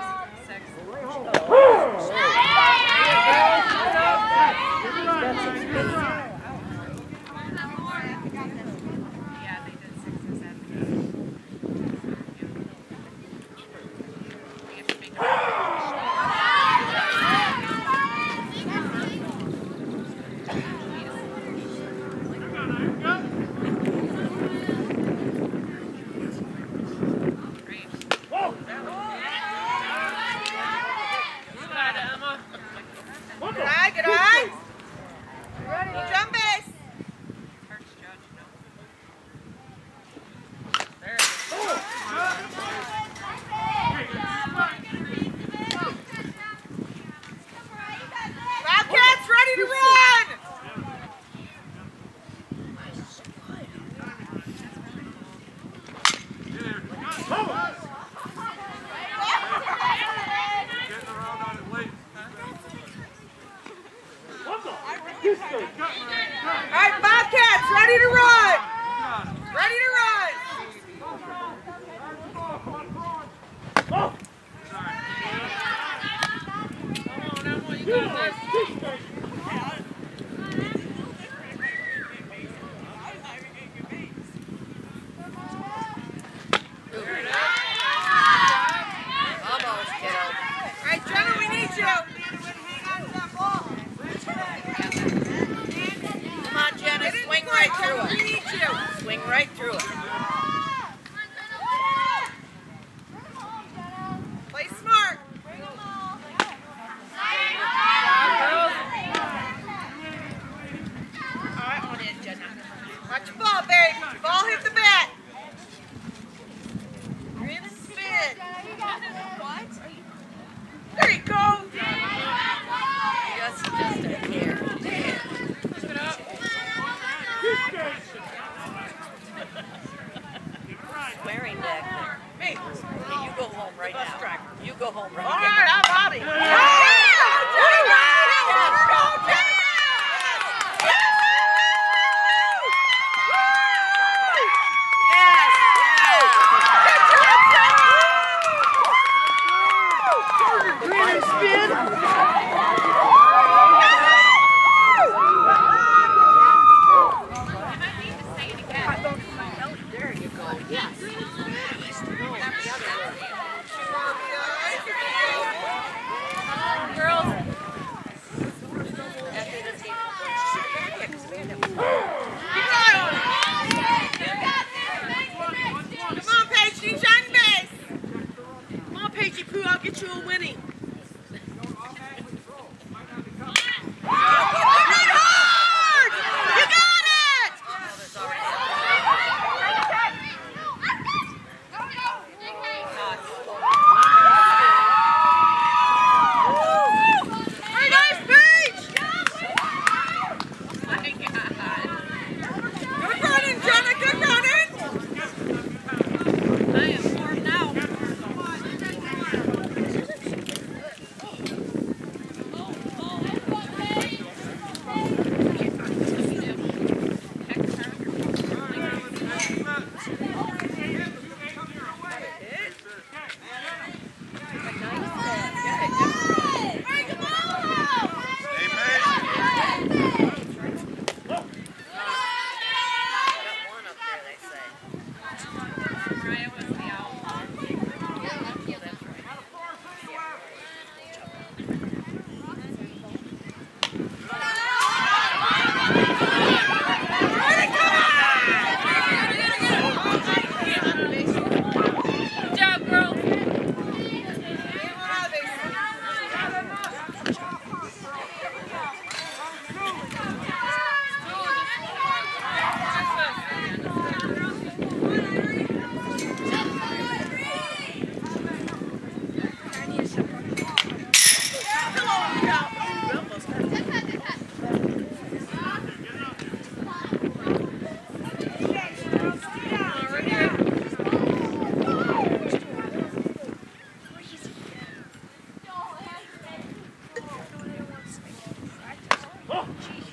Yeah, they did six or seven. We have to make Good eye, good eye. Jump base. Wildcats ready to run. All right, Bobcats, ready to run! Ready to run! Almost, kiddo. All right, Jenna, we need you. Come on, Jenna, swing right through We it. need you. Swing right through it. Play smart. Watch the ball, babe. Ball hit the bat. You're in the spin. There you go. Just, just a hair. Damn.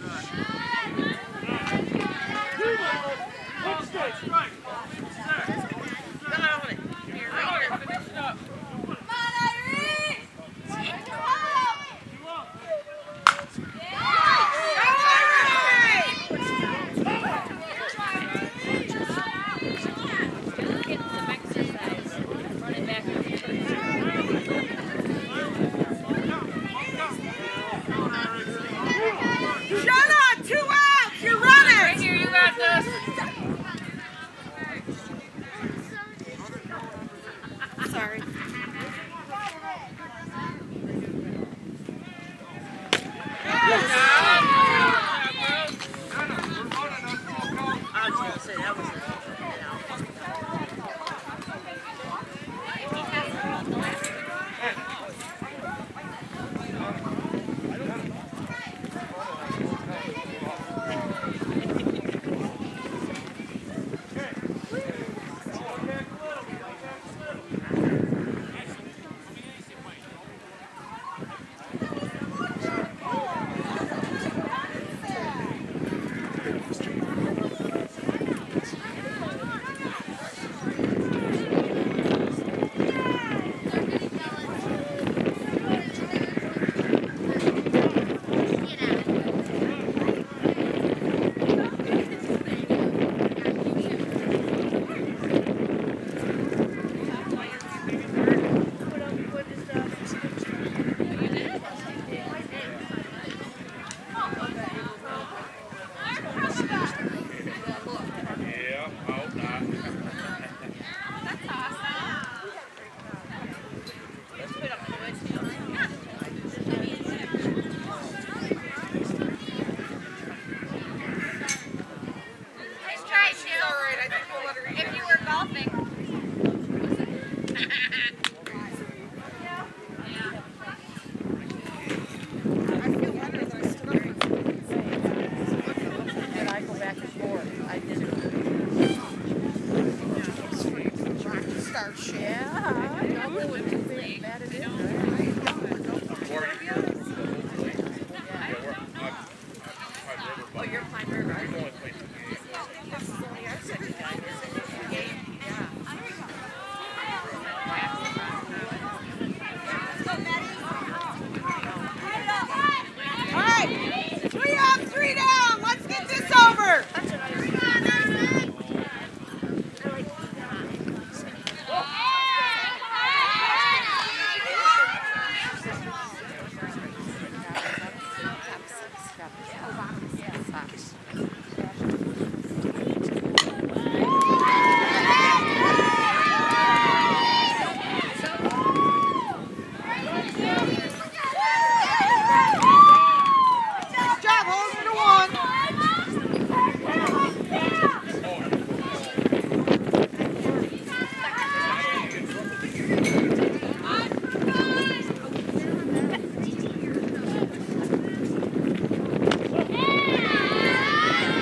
Yeah.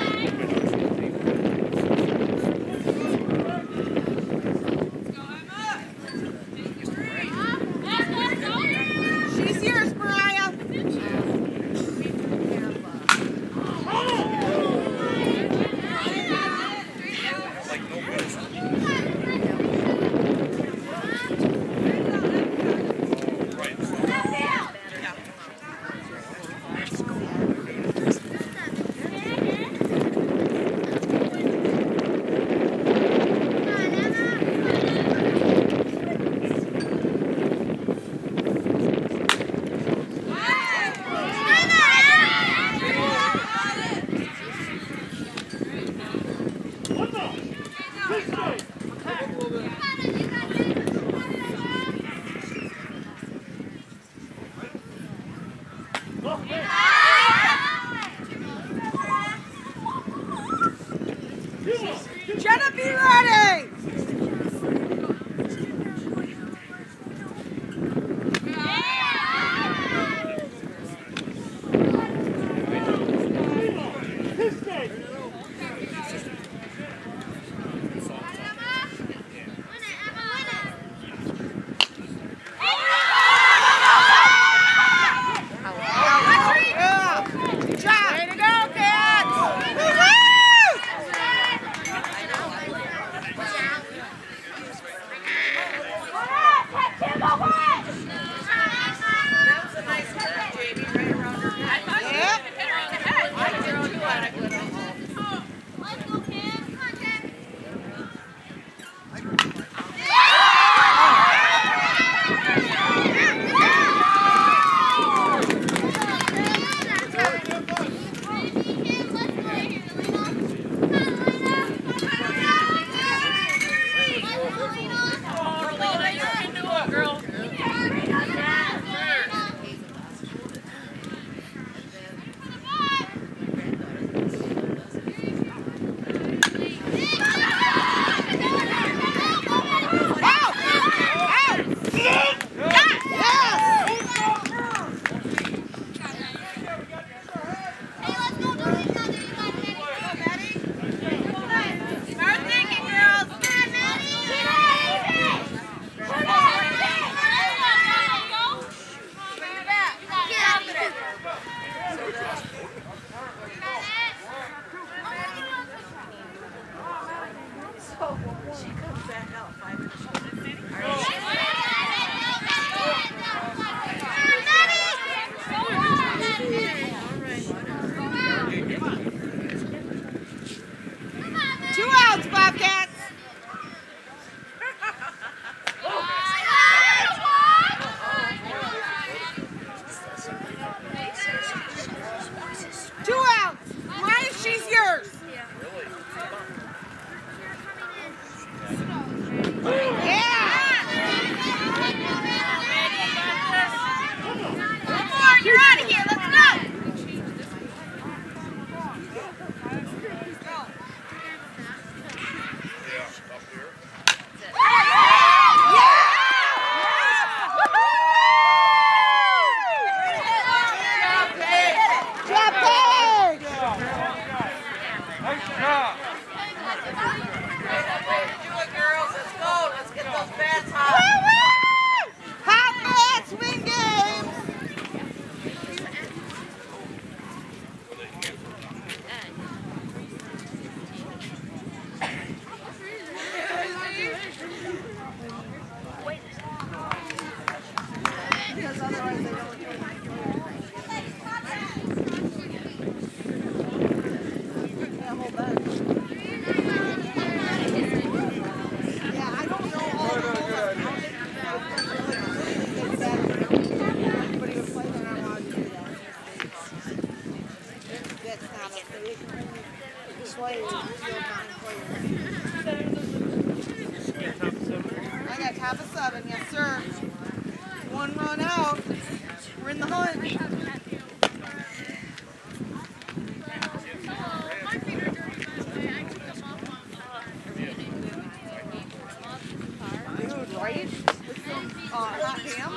That's why you feel kind of I got top of seven, yes sir. One run out. We're in the hunt. Dude, right? With some uh, hot ham?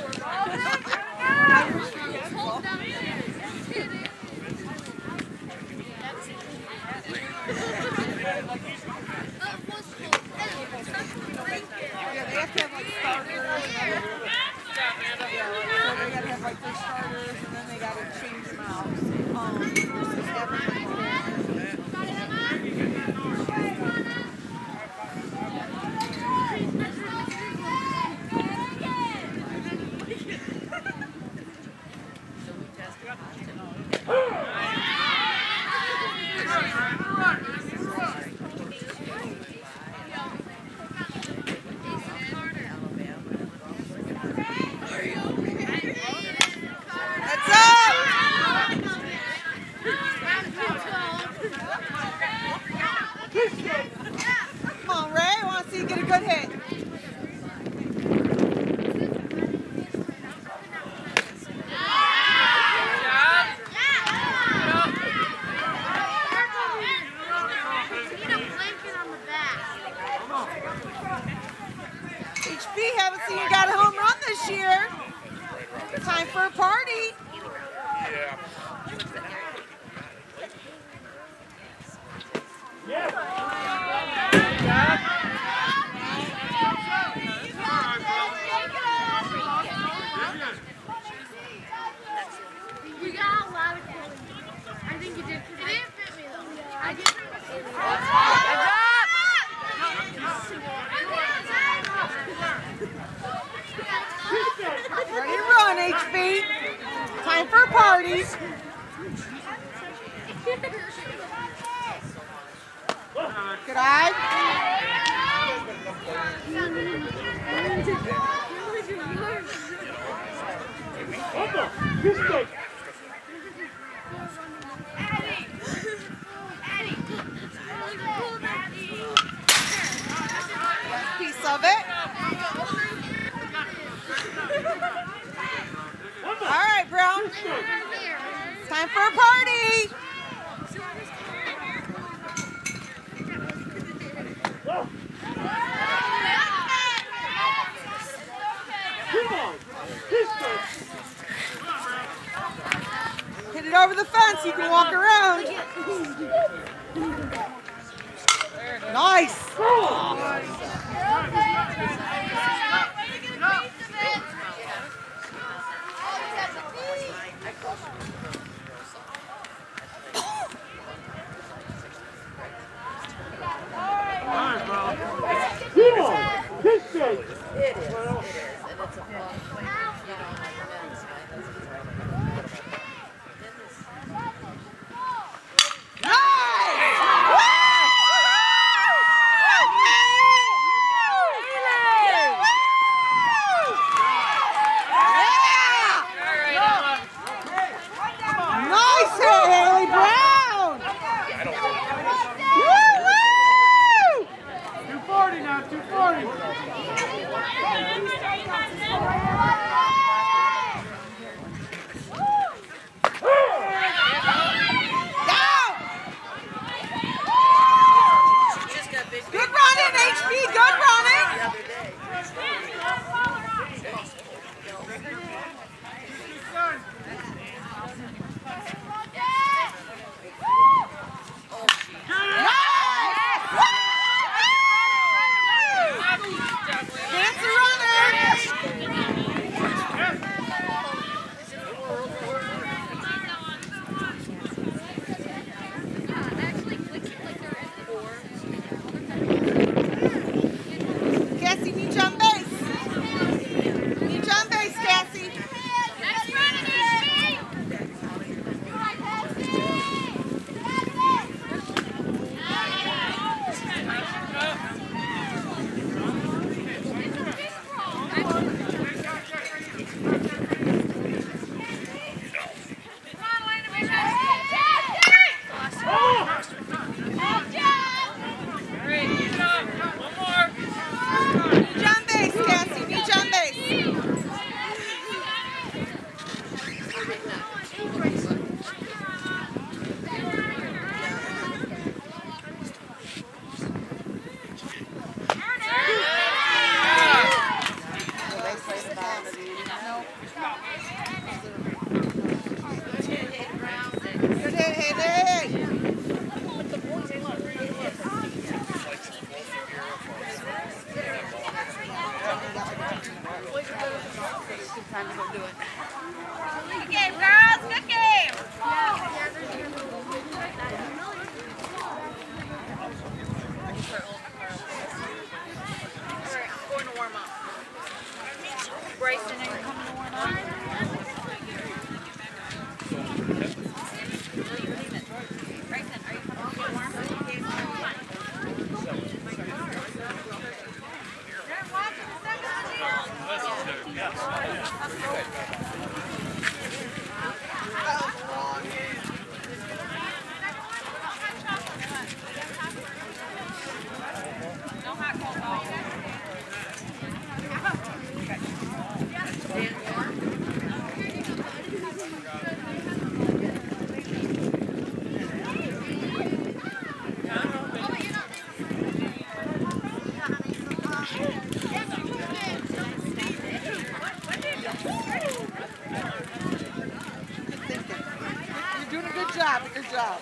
Yeah, they have to have like starters. Yeah, so they gotta have like their starters and then they gotta change them out. Um, versus having like Come on, Ray. I want to see you get a good hit. H B, haven't seen you got a home run this year. Time for a party. Yeah. You got a lot of killing. I think you did. It didn't fit me though. I didn't. Ready to run, H B. Time for a party. Good eye. Piece of it. All right, Brown. Time for a party. Hit it over the fence. You can walk around. Nice.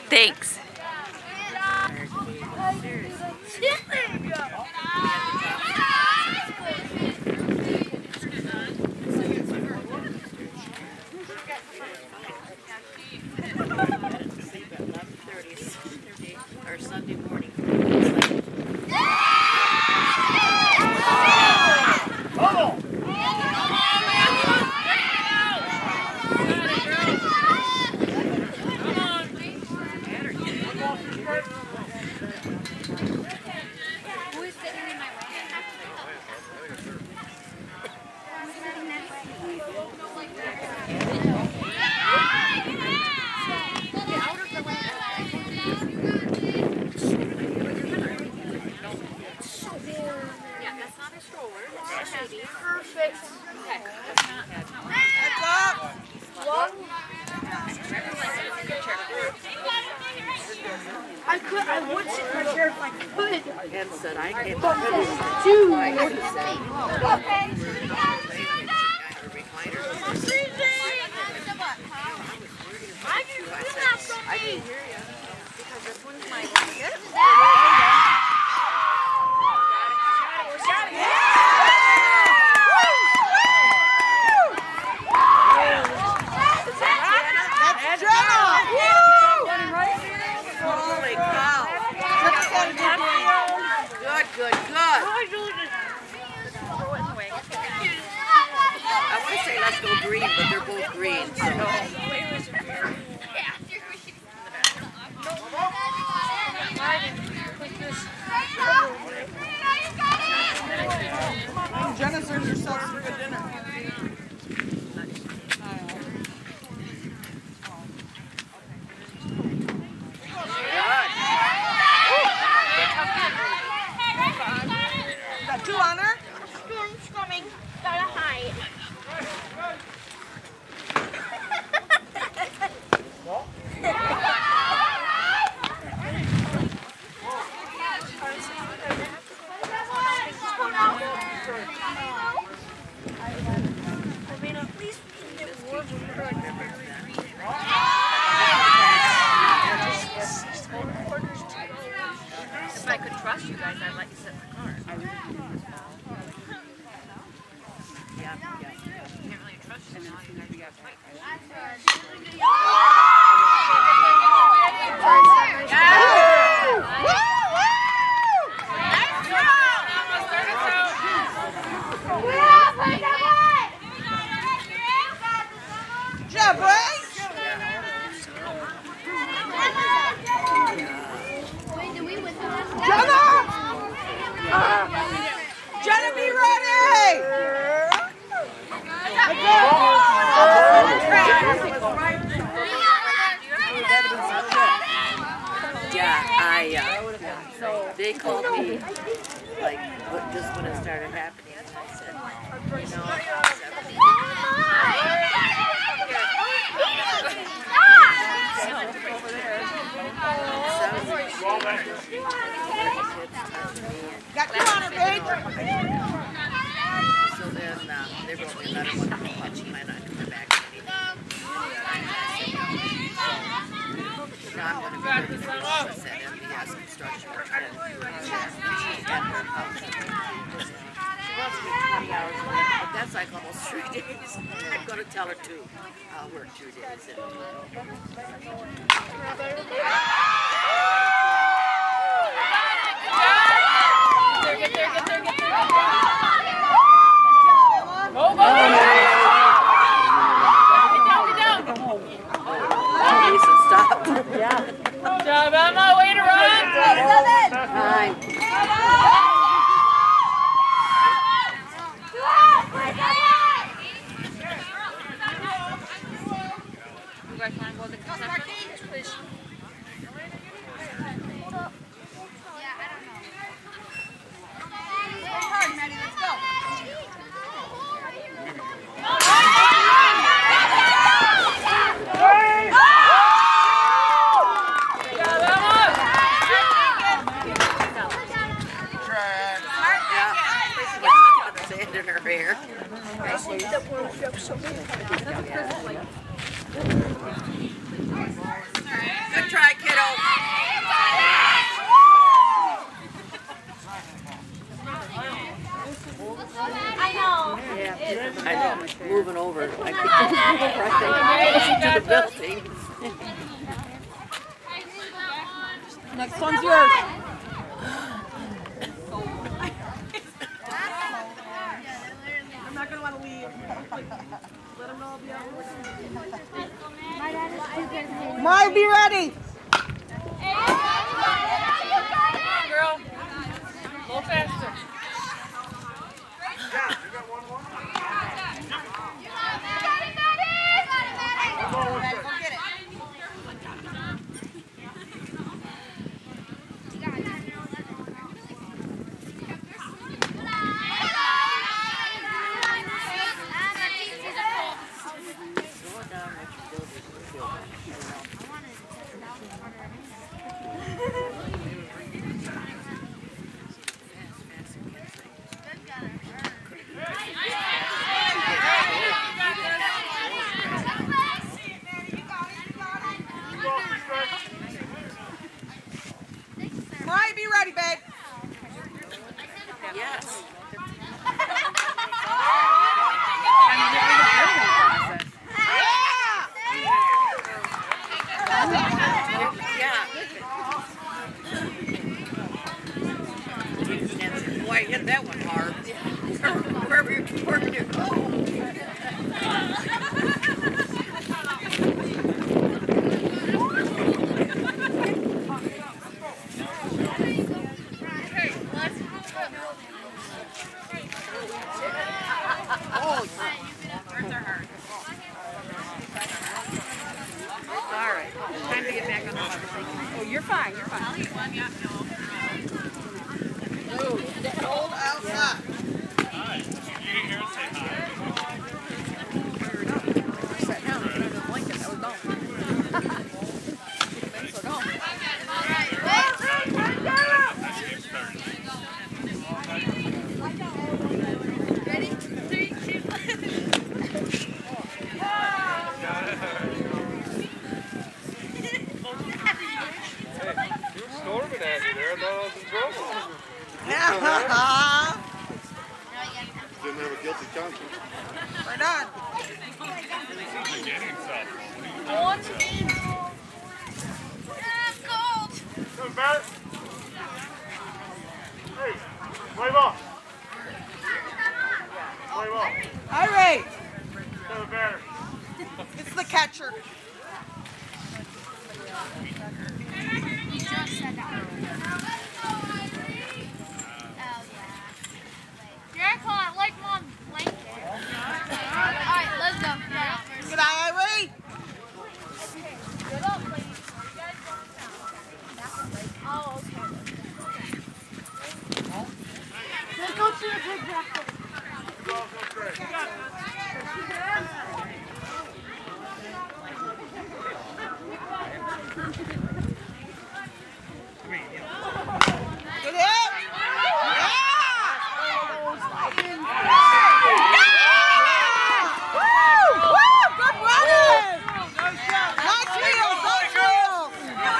Thanks. Or Sunday morning. I could, I would sit in my chair if I could. Ed said I can't. But this too. I can hear you. Because this one's my Good, good, good. I want to say let's go green, but they're both green. So. Jenna's earned herself some good dinner. Got two on her? Storm's coming. Gotta hide. If I could trust you guys, I'd let you sit in the car. Yeah, yeah. You can't really trust you now. You gotta be out tight. Yeah, Bryce! Jenna! Uh, Jenna, be ready! Yeah, I, uh, they called me, like, what- just when it started happening, and I said, you know, Got you on her, babe! so then, uh, they wrote me a letter when I'm punching my not coming back to me. Now I'm going to be looking for at M B S construction work and at her house. She wants me twenty hours a week, but that's like almost three days. I'm going to tell her two. I'll work two days. Get there, get there, get there, get there. Go, go, Stop. yeah. Good job, Emma. Way to run. Fine. You guys want to go to the concession? Please. In her hair. Good try, right, kiddo. I know. Yeah, I know. Moving over. I think moving over, I think, to the building. Next one's yours. I'm not gonna want to leave. Let them know I'll be out. My dad is too good for me. Maya, be ready. Girl, a little faster. Yeah, you got one more? Maya, be ready, babe. Yes. Yeah. Boy, hit that one hard. Wherever you, wherever you go. All right, time to get back on the bus. Oh, you're fine, you're fine. I'll eat one, yeah, no. Hold outside. Sat down in front of the blanket. That was dumb. So dumb. Ready? Three, two, You were storming at me there. I thought I was in trouble. Didn't have a guilty conscience. We're done. Come back. Hey, wave off. Wave off. All right. Come back. It's the catcher. You just said that. Jack, I like mom's blanket. Alright, let's go. Good eye, Irene. Get up, ladies. Oh, okay. Let's go to the big breakfast. Go, go, straight. Good hit. Yeah. Woo! Woo! Good running. Nice wheels. Nice wheels.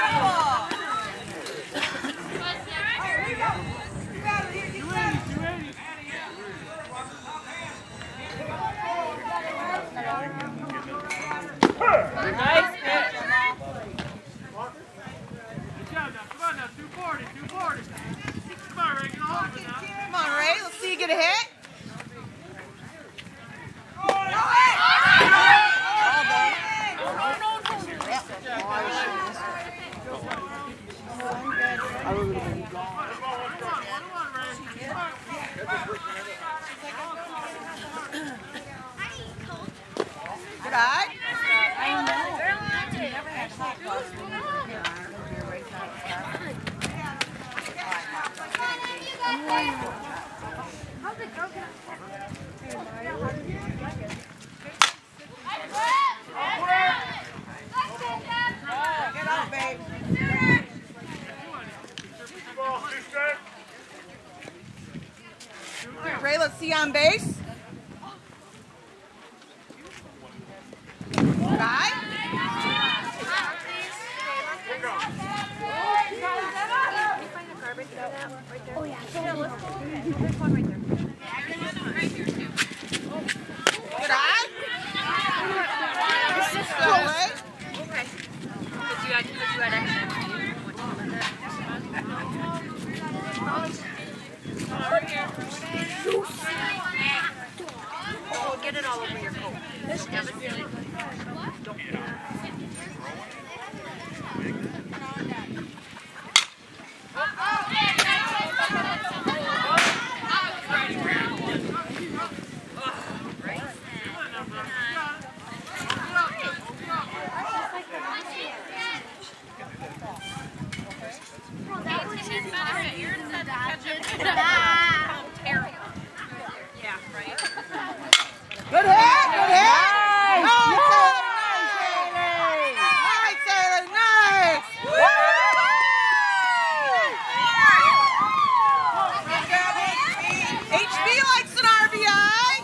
Nice pitch. Good job now. Come on now. two forty, two forty. Come on, Ray. Get off it now. Come on, Ray. Let's see you get a hit. Good eye. How's it going? Get up, babe. Ball, two straight. Ray, let's see you on base. Good eye. We'll go. There's one right there. Good eye? This is cool, right? Okay. But you had, but you had extra. Oh, get it all over your coat. This is Good hit! Good hit! Nice! Nice, Taylor! Nice! H B likes an R B I!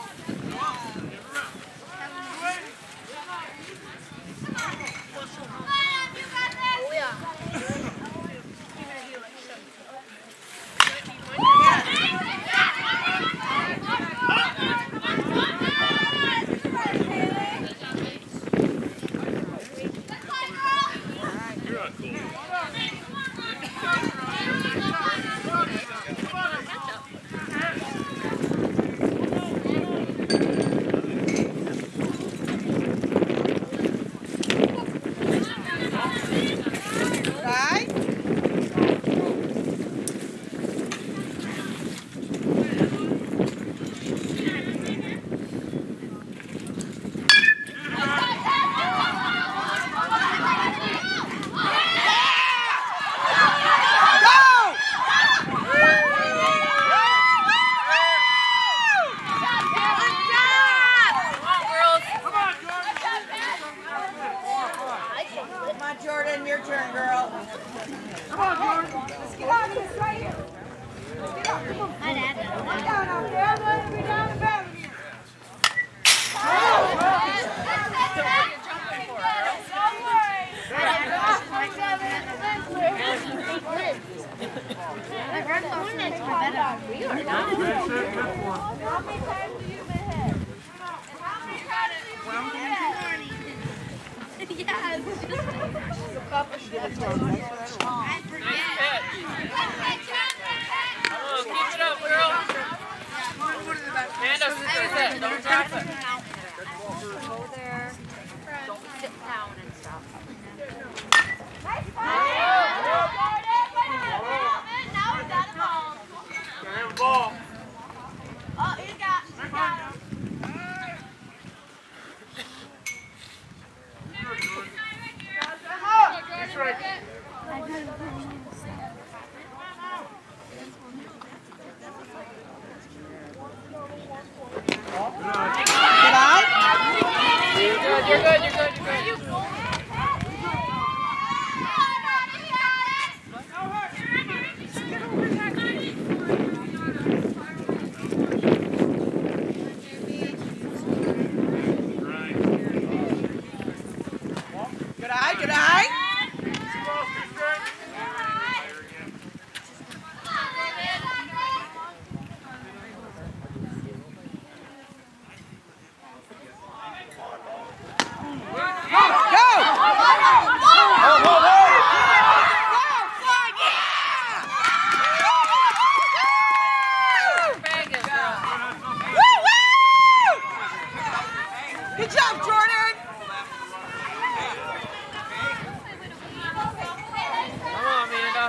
Jordan, your turn, girl. Come on, Jordan. Let's get on this right here. Get up, come on. Come down out there. I'm going to be down the back. Oh, Yes. Oh, keep it up, girl. Hand us the set. Don't drop it. Go there. Don't sit down and stuff. Now we got him all. Have a ball. Oh, he got, he got him. That's right. Good eye? You're good, you're good, you're good, you're good. Good eye, good eye. Good job, Jordan! Come on, Amanda.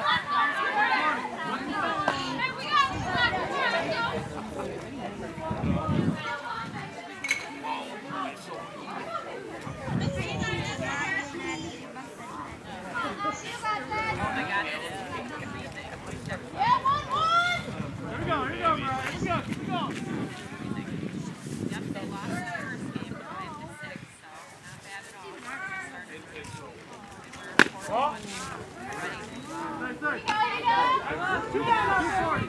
Here we go, here we go, bro. Here we go, keep going. Oh. Nice, nice. Two down, two forty.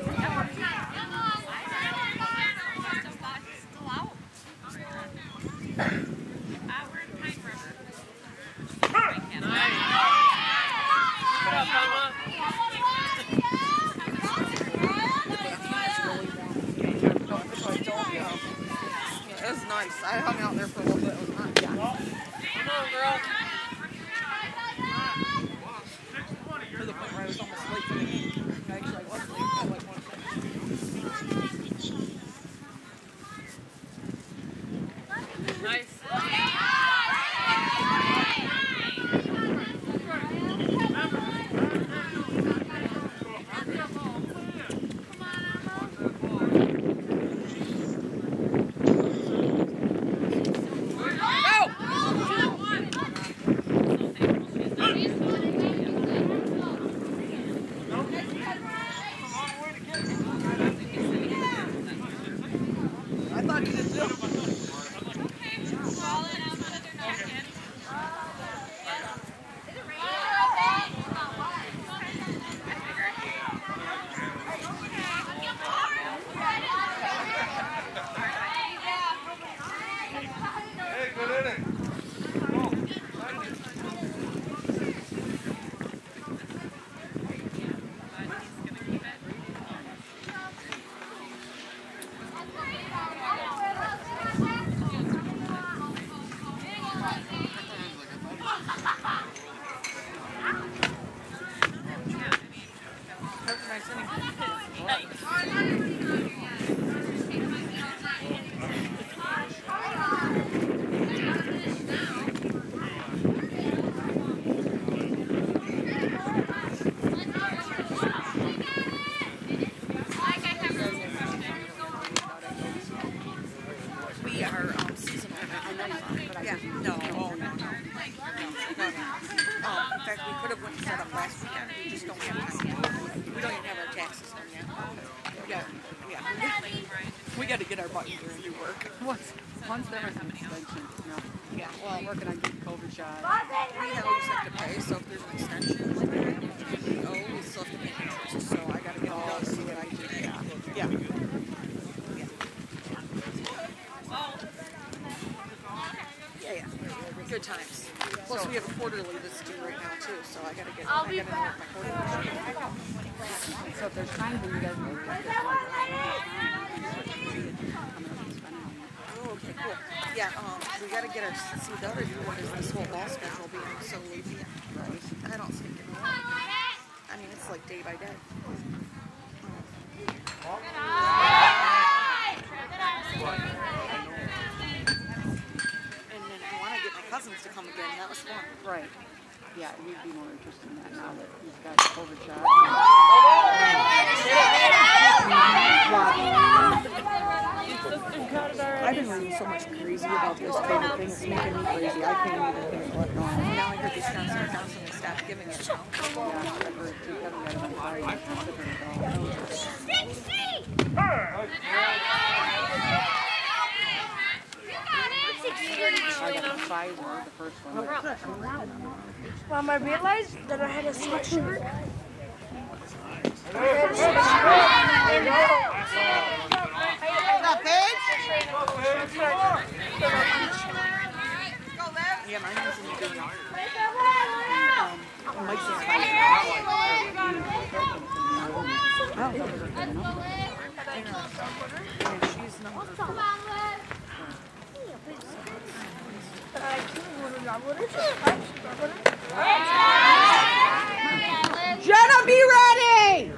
Good up, Mama. nice. I hung out there for a little bit. It was nice. Come on, girl. To the point where I was almost late for the game. Actually, I was late by like one second. Nice. Good times. Plus, we have a quarterly that's due right now too, so I gotta get. I'll I gotta get my quarterly. So if there's time, then you guys will. Oh, okay, cool. Yeah, um, we gotta get our. See, the other one is this whole ball schedule being so lazy. I don't think it will. I mean, it's like day by day. Cousins to come again. That was fun. Right. Yeah, we'd be more interested in that now that he's got COVID shot. I've been reading so much crazy about this COVID thing. It's making me crazy. I can't even think what's going on. Now I heard this Johnson and Johnson has stopped giving it now. Yeah, I've heard too. Kevin got it on Friday. I got the Pfizer, the first one. Mom, I realized that I had a sweatshirt. Up, Paige? Yeah, mine is in the good yard. Um, Mike's is fine. Yeah, she's number four. Jenna, be ready!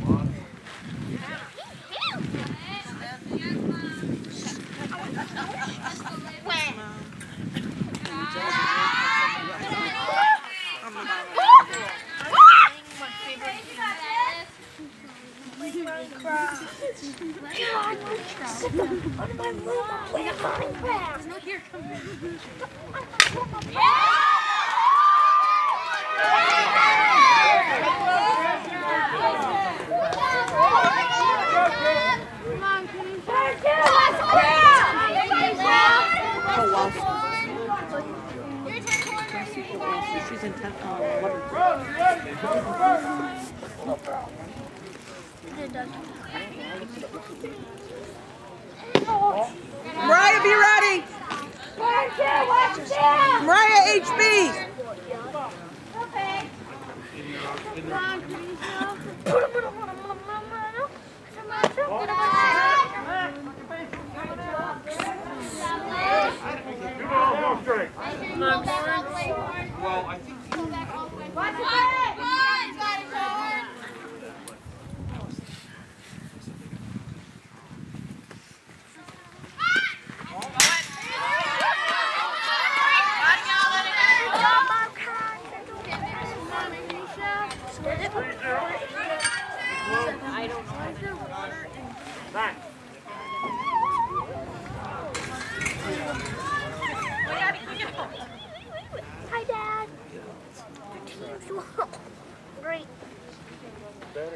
She's in tenth. Mariah, be ready! Mariah, H B!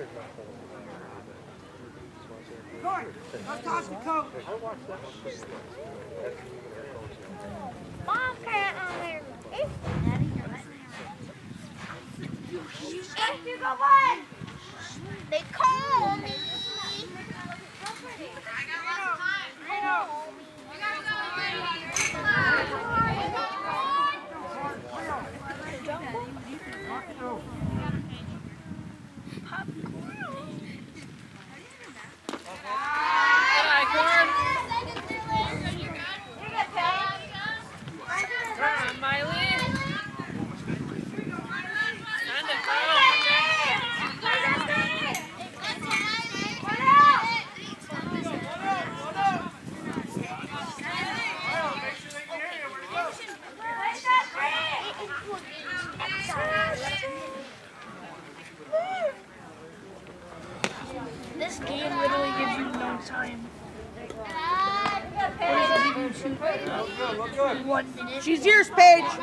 Gordon, let's toss the coat. Mom can't on there. You go one. They call me. I got lots of time. I know. You gotta go. This game literally gives you no time. One minute. She's yours, Paige. What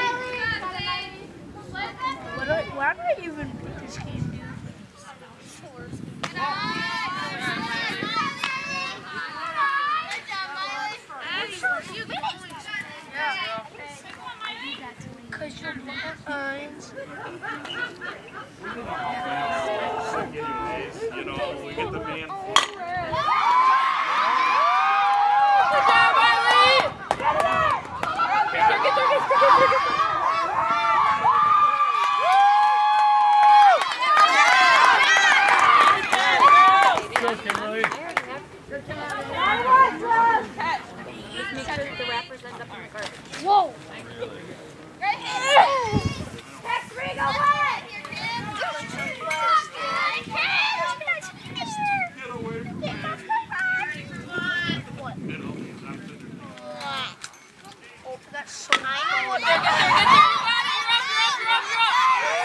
do I, why do I even put this game, dude? Because you're behind. You know, we get the man. Good job, Eileen! Go, Kimberly. Make sure that the wrappers end up in the garbage. Whoa! Right here! That's three, go one! Get away from me. Oh, that's so nice. Get there, get there, get there! You got it! You're up, you're up, you're up, you're up!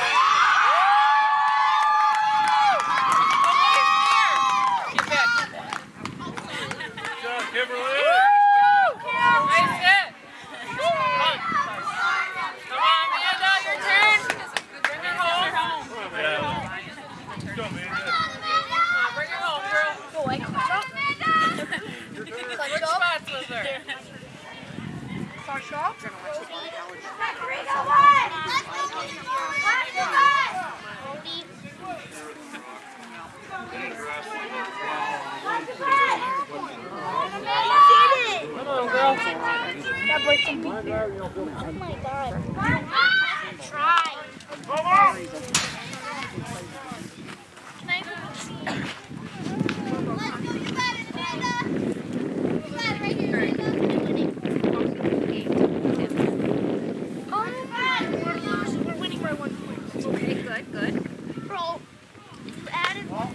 Get back, get back. Good job, Kimberly. Nice hit! Come on, Amanda, your turn! Bring her home! Yeah. Go, man. Bring her home, girl! Go away, clutch up. Which spots was there? Clutch up. Three, go one. Let's go. Come on, girl. That breaks some beat. Oh my god. Try. Come on! Can I even see? Let's go. You got it, Amanda. You got it right here. Oh, we're winning by one point. Okay, good, good. Bro, you added one more.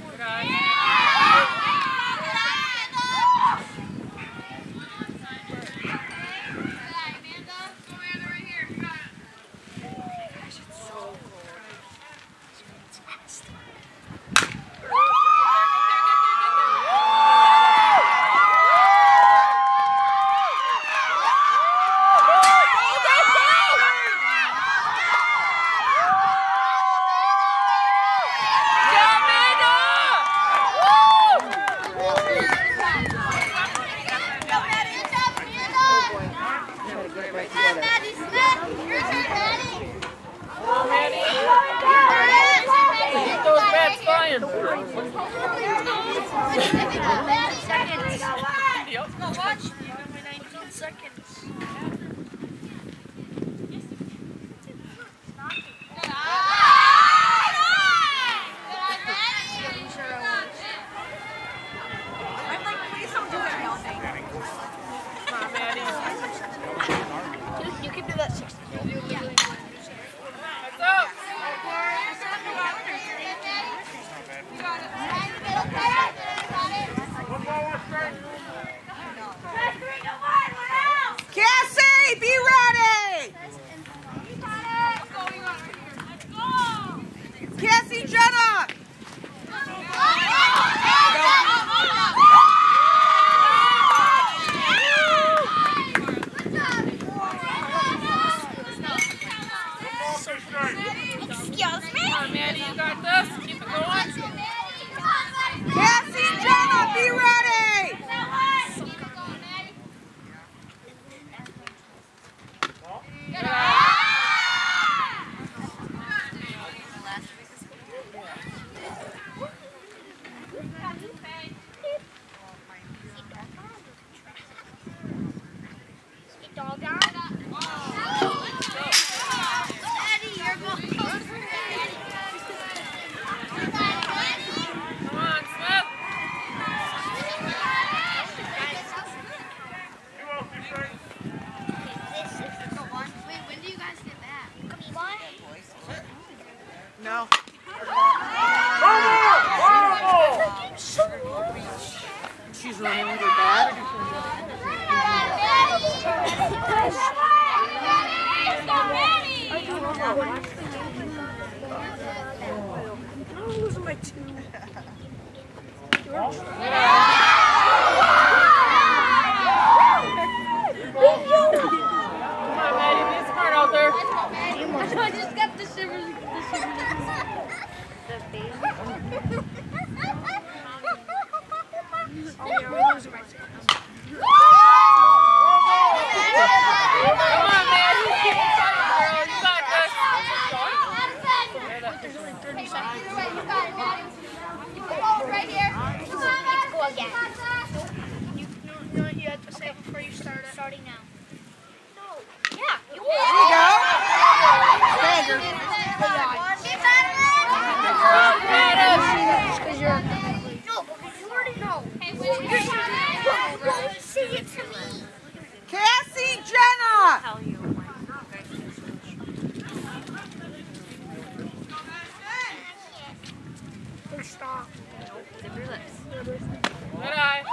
Cassie! I'm losing my two. I just got the shivers. The shivers. Oh, yeah, we're losing my two. Come on, man. You keep it fighting, girl. You got this. There's only thirty seconds. You got it, Maddie. You come over right here. Let's go again. You know what you have to say before you start it? Starting now. Yeah. You There you go. Standard. Because you're no, because you already know. See it to me. Cassie Jenna. Please stop. Zip your lips. Good eye.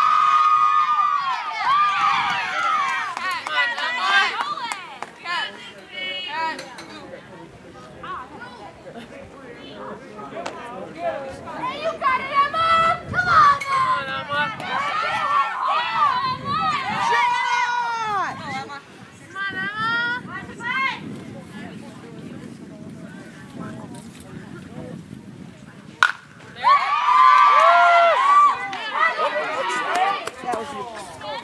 Come on, Emma. Cat. Cat. Hey, you got it, Emma! Come on, Come on, Emma. Shot. Come on, Emma. That was you.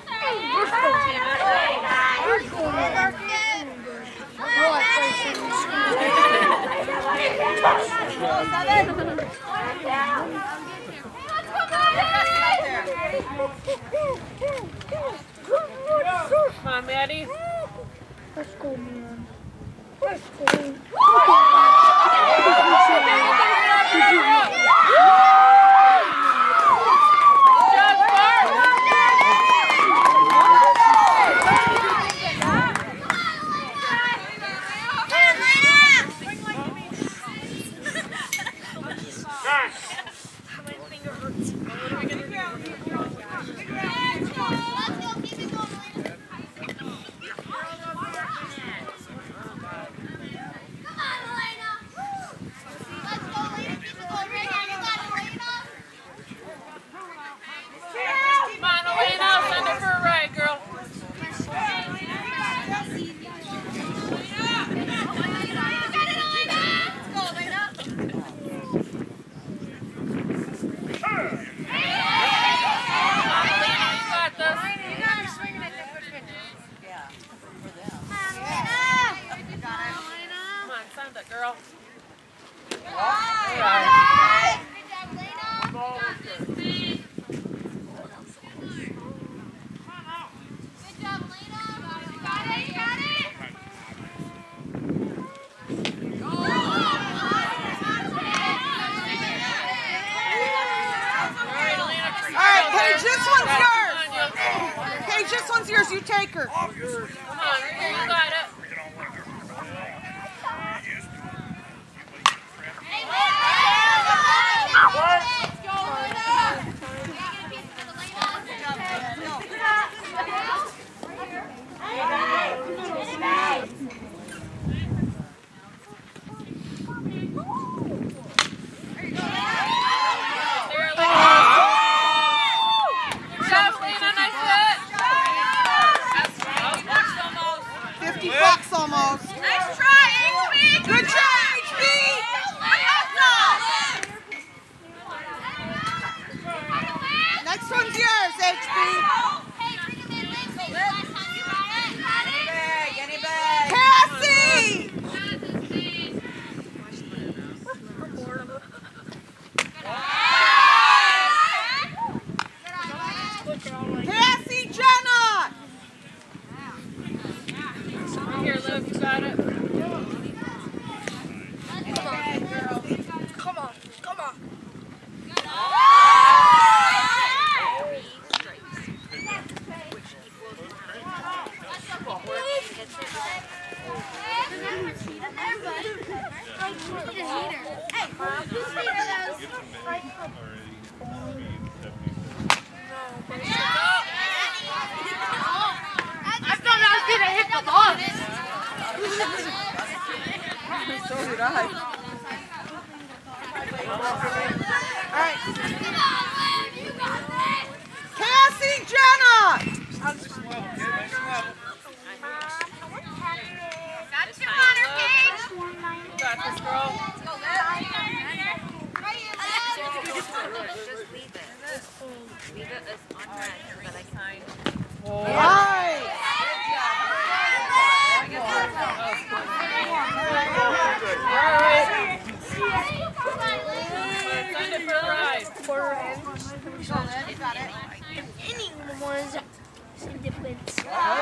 Come on, Maddie. Let's go, man. Let's go. My finger hurts. What are we gonna do? Come on, Elena. Send her for a ride, girl. Girl. Alright, Paige, this one's yours. Paige, this one's yours. You take her. Come on, right here, you got it. Fifty bucks almost. Nice try, H B! Good job, H B. Next one's yours, H B. Cassie! Cassie Jenna! Here, Liv, you got it. Come on, come on. leave it as unread so that I can sign. Nice. Sign it for a ride. Quarter end. Inning was some difference.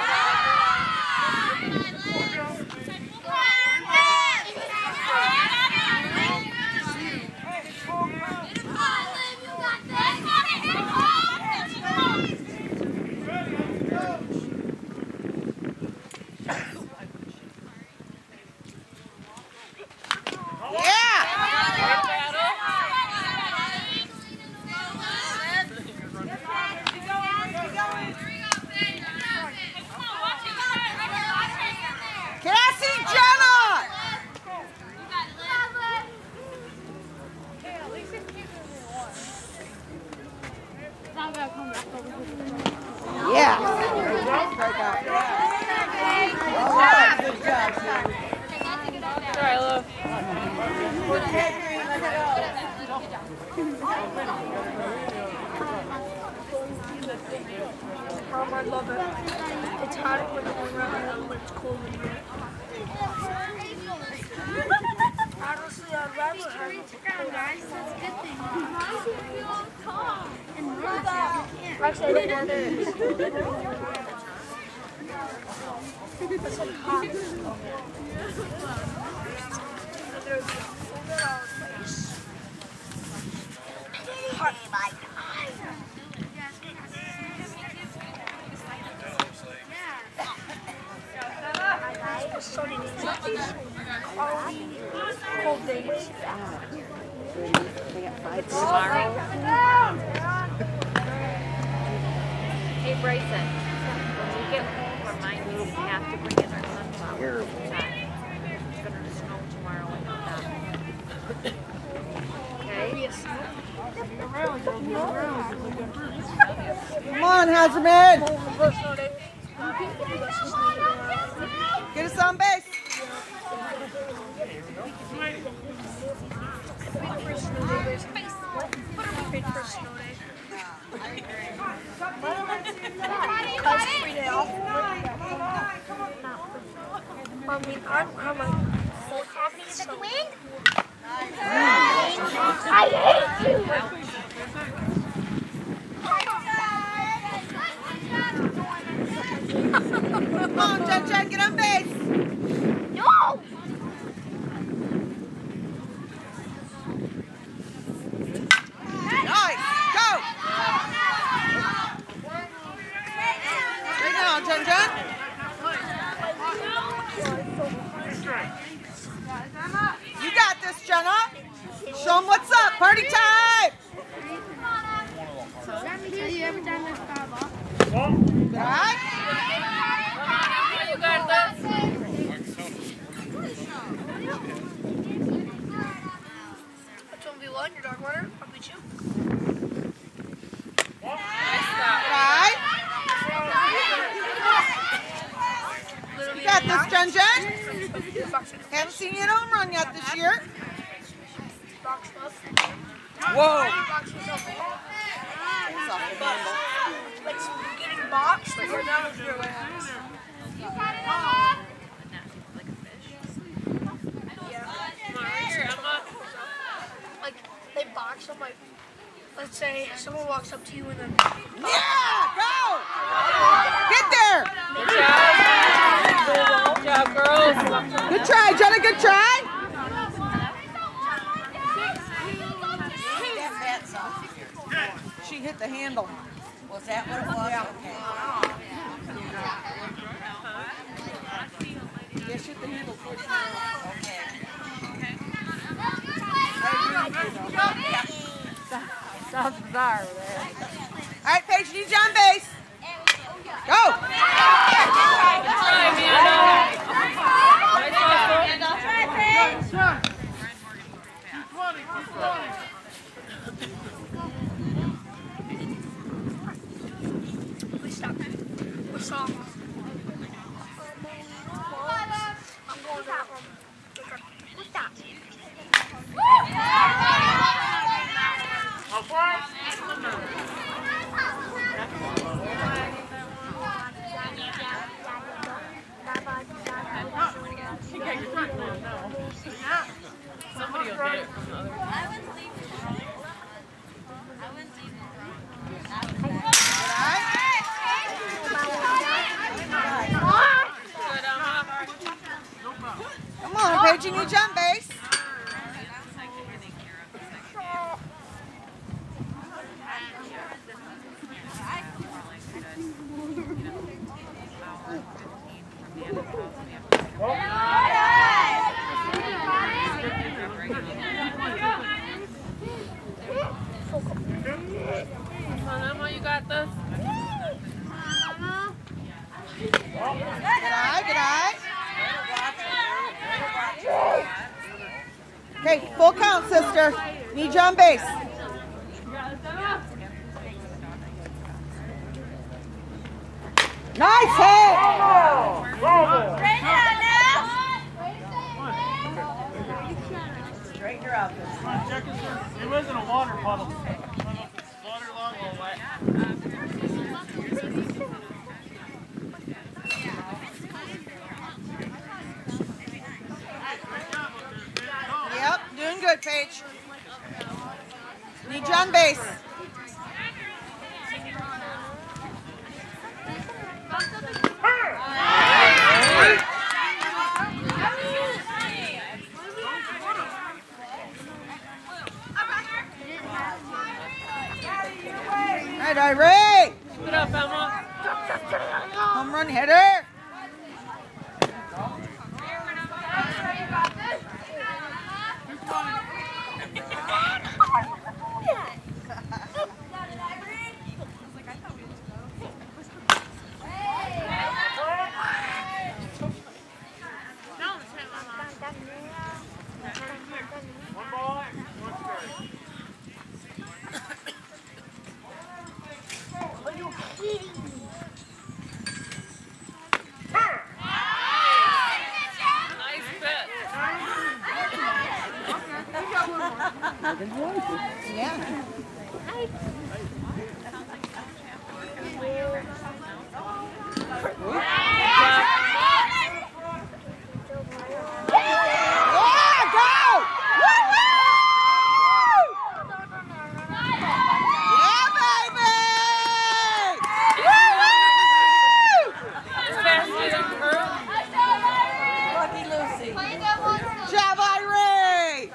Um, I love it. It's hot when it's around, but it's cold when you're honestly, I'd rather have it. Guys, that's a good thing. Actually, I don't want it. It's like hot. Hot. Sunny days. Cold days. They got five tomorrow. Hey Bryson, when we get home, remind me we have to bring in our sunflower. It's gonna snow tomorrow and all that. Okay? Come on, Hazardman. Get us on base. I mean, I'm, I'm like, so happy to win. I hate you. Come on, Jen Jen, get on base. No. Nice. Go. Right now, Jen Jen. You got this, Jenna. Show them what's up. Party time. Every time there's five off. All right. You got this. Which one we won? Your dark water? I'll beat you. Right. You got this, Jen Jen. Haven't seen you hit a home run yet this year. Box up. Whoa. Box was up. Like getting boxed, like we're down with your way. Like they box them, like let's say someone walks up to you and then Yeah, go. Get there. Good job, girls. Good try, Jenna. Good try. She hit the handle. Was that what it was? Yeah. Okay. Yeah, she hit the handle. Okay. Sounds bizarre over there. All right, Paige, you need you on base. Go. stop. We're soft. I'm going to that one. What's that? How far? think I could run one, no. Yeah. Somebody will get it from the other one. I wouldn't leave it. I wouldn't leave it. Come on, Paige, you need jump base. Come on, Emma, you got this. Good eye, good eye. Okay, full count, sister. Need you on base. Nice hit! Straighten her up. Come on, check this out. It wasn't a water puddle. Waterlogged or wet. Yep, doing good, Paige. Need you on base. All right, Irene. Put up, Emma. Home run hitter. One ball, one strike. Nice bet. Yeah. Job, Irene!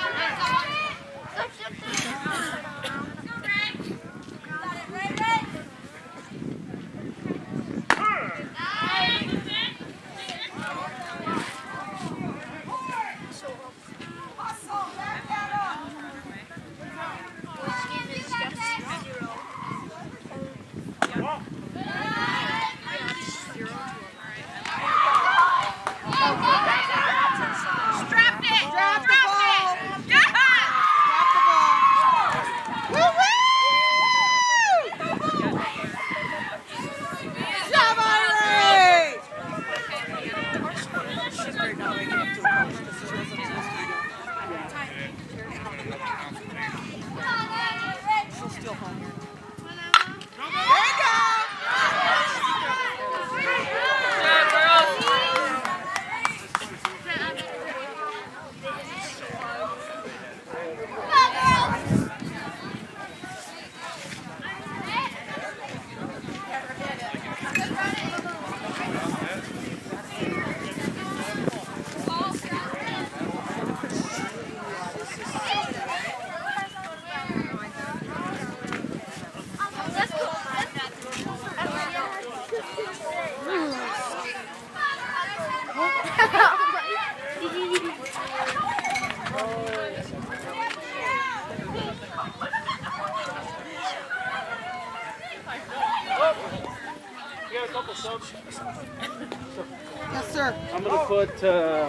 You got a couple subs? Yes, sir. I'm going to put uh,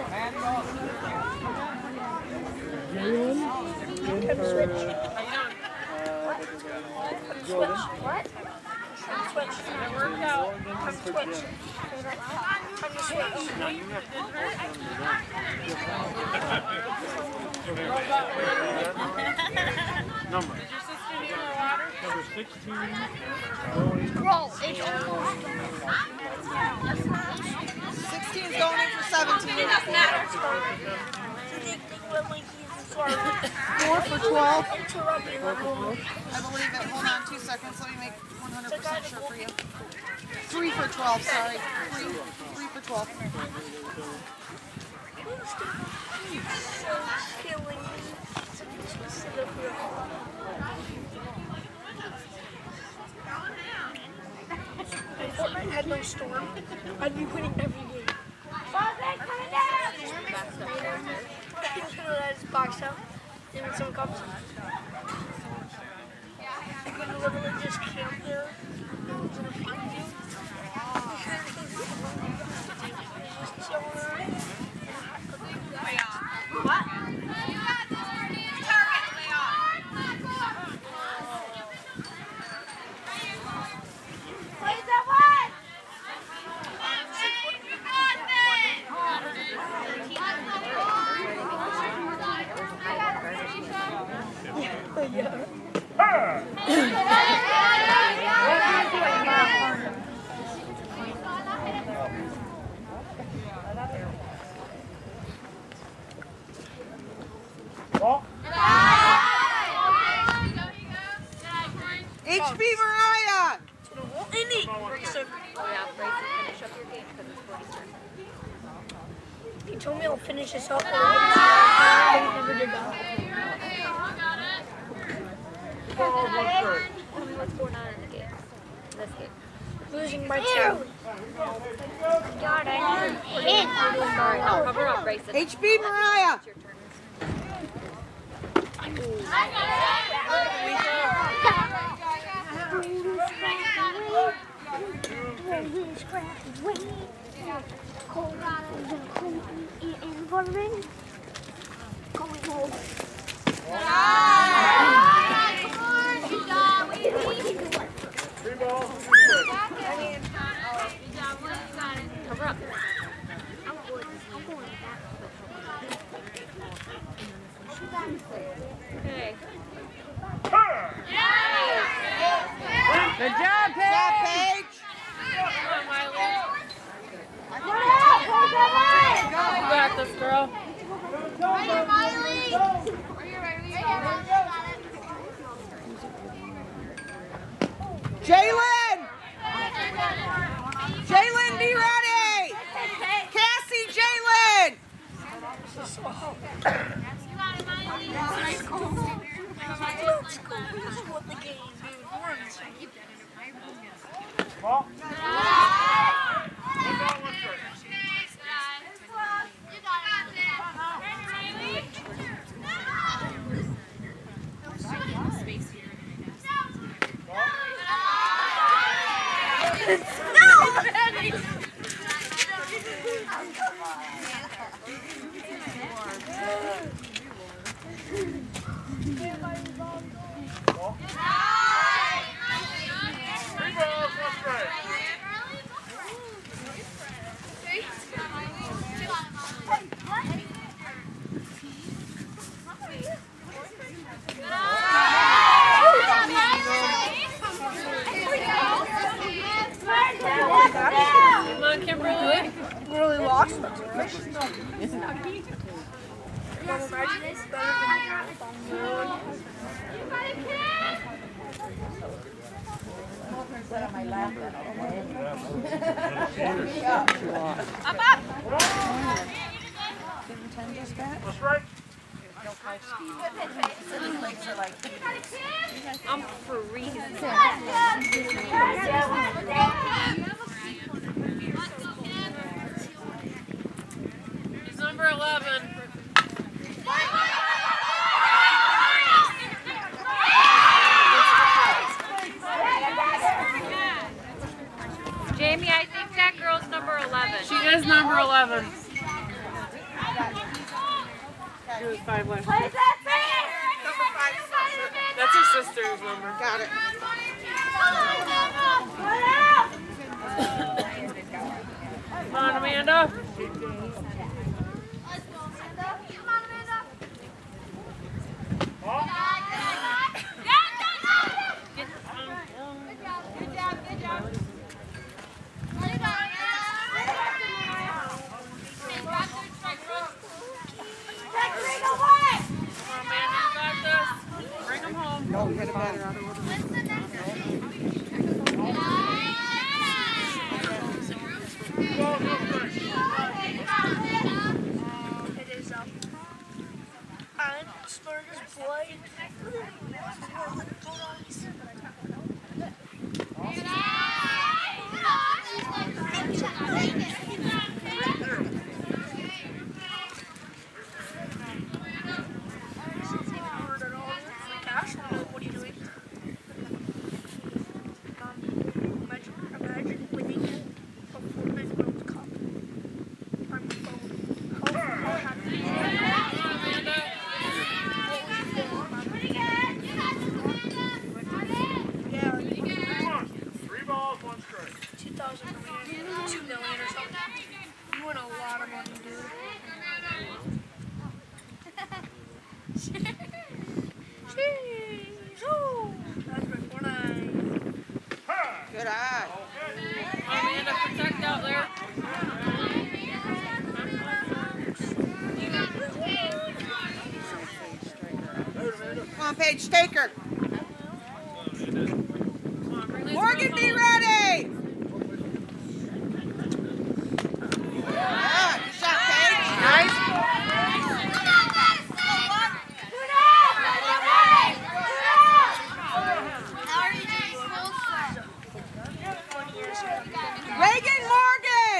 Jalen in for uh, Jordan. What? Switch. It worked out. Come switch. Come switch. No, you have to Number. Did your sister need more water? Number sixteen. Roll. It's sixteen's going in for seventeen. Four for twelve. I believe it. Hold on two seconds. Let me make one hundred percent sure for you. Three for twelve, sorry. Three, three for twelve. If Fortnite had no storm, I'd be winning every game. I'm just gonna let his box out. Give me some cups. I'm gonna literally just camp there. No one's gonna find you. Just chill around. What? H B Mariah! Indy! Oh yeah, Bryson, finish up your game because it's forty turns. He told me I'll finish this up. I never did that. Tell me what's going on in the game. This game. Losing by two. God, I never hit. Alright, now cover up, Bryson. H B Mariah! It's your turn. Cover up. Okay. Good job, Paige. Paige! You got this, girl. Jalen! Jalen, be ready! Cassie, Jalen! Come on, Kimberly. Really lost. Up, up! That's right. I'm freezing. He's number eleven. Jamie, I think that girl's number eleven. She is number eleven. She was five left. That's her sister's number. Got it. Come on, Amanda. No, get a better out of order. It is up. I'm smart as boy. What are you doing? Imagine, imagine winning a Fortnite World Cup on your phone. How, how happy you are. Yeah, Three balls, one strike. two thousand million, two million or something. You win a lot of money, dude. Jeez, ooh, that's my one eye. Good eye. Amanda, protect out there. Come on, Paige, take her. Morgan, be ready. Yeah, good shot, Paige. Nice. Reagan Morgan!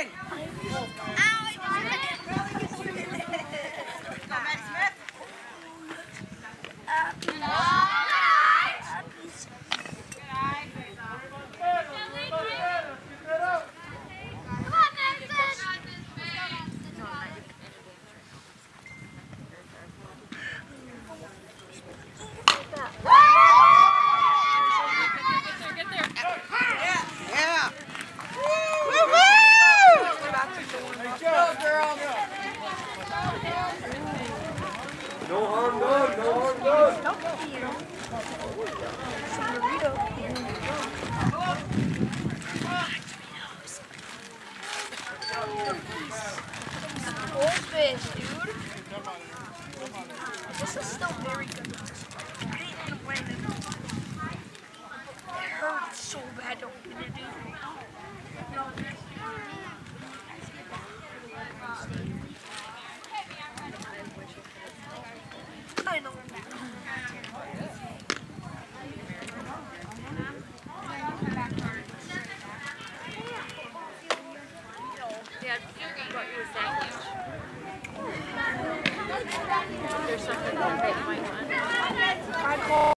Yeah. Woo-hoo! Go, girls. No harm done, no harm done. Goldfish, dude. This is still very good. I didn't win. It hurts so bad to open it, dude. No. I know. Dad, what was that? There's something that might want. I call.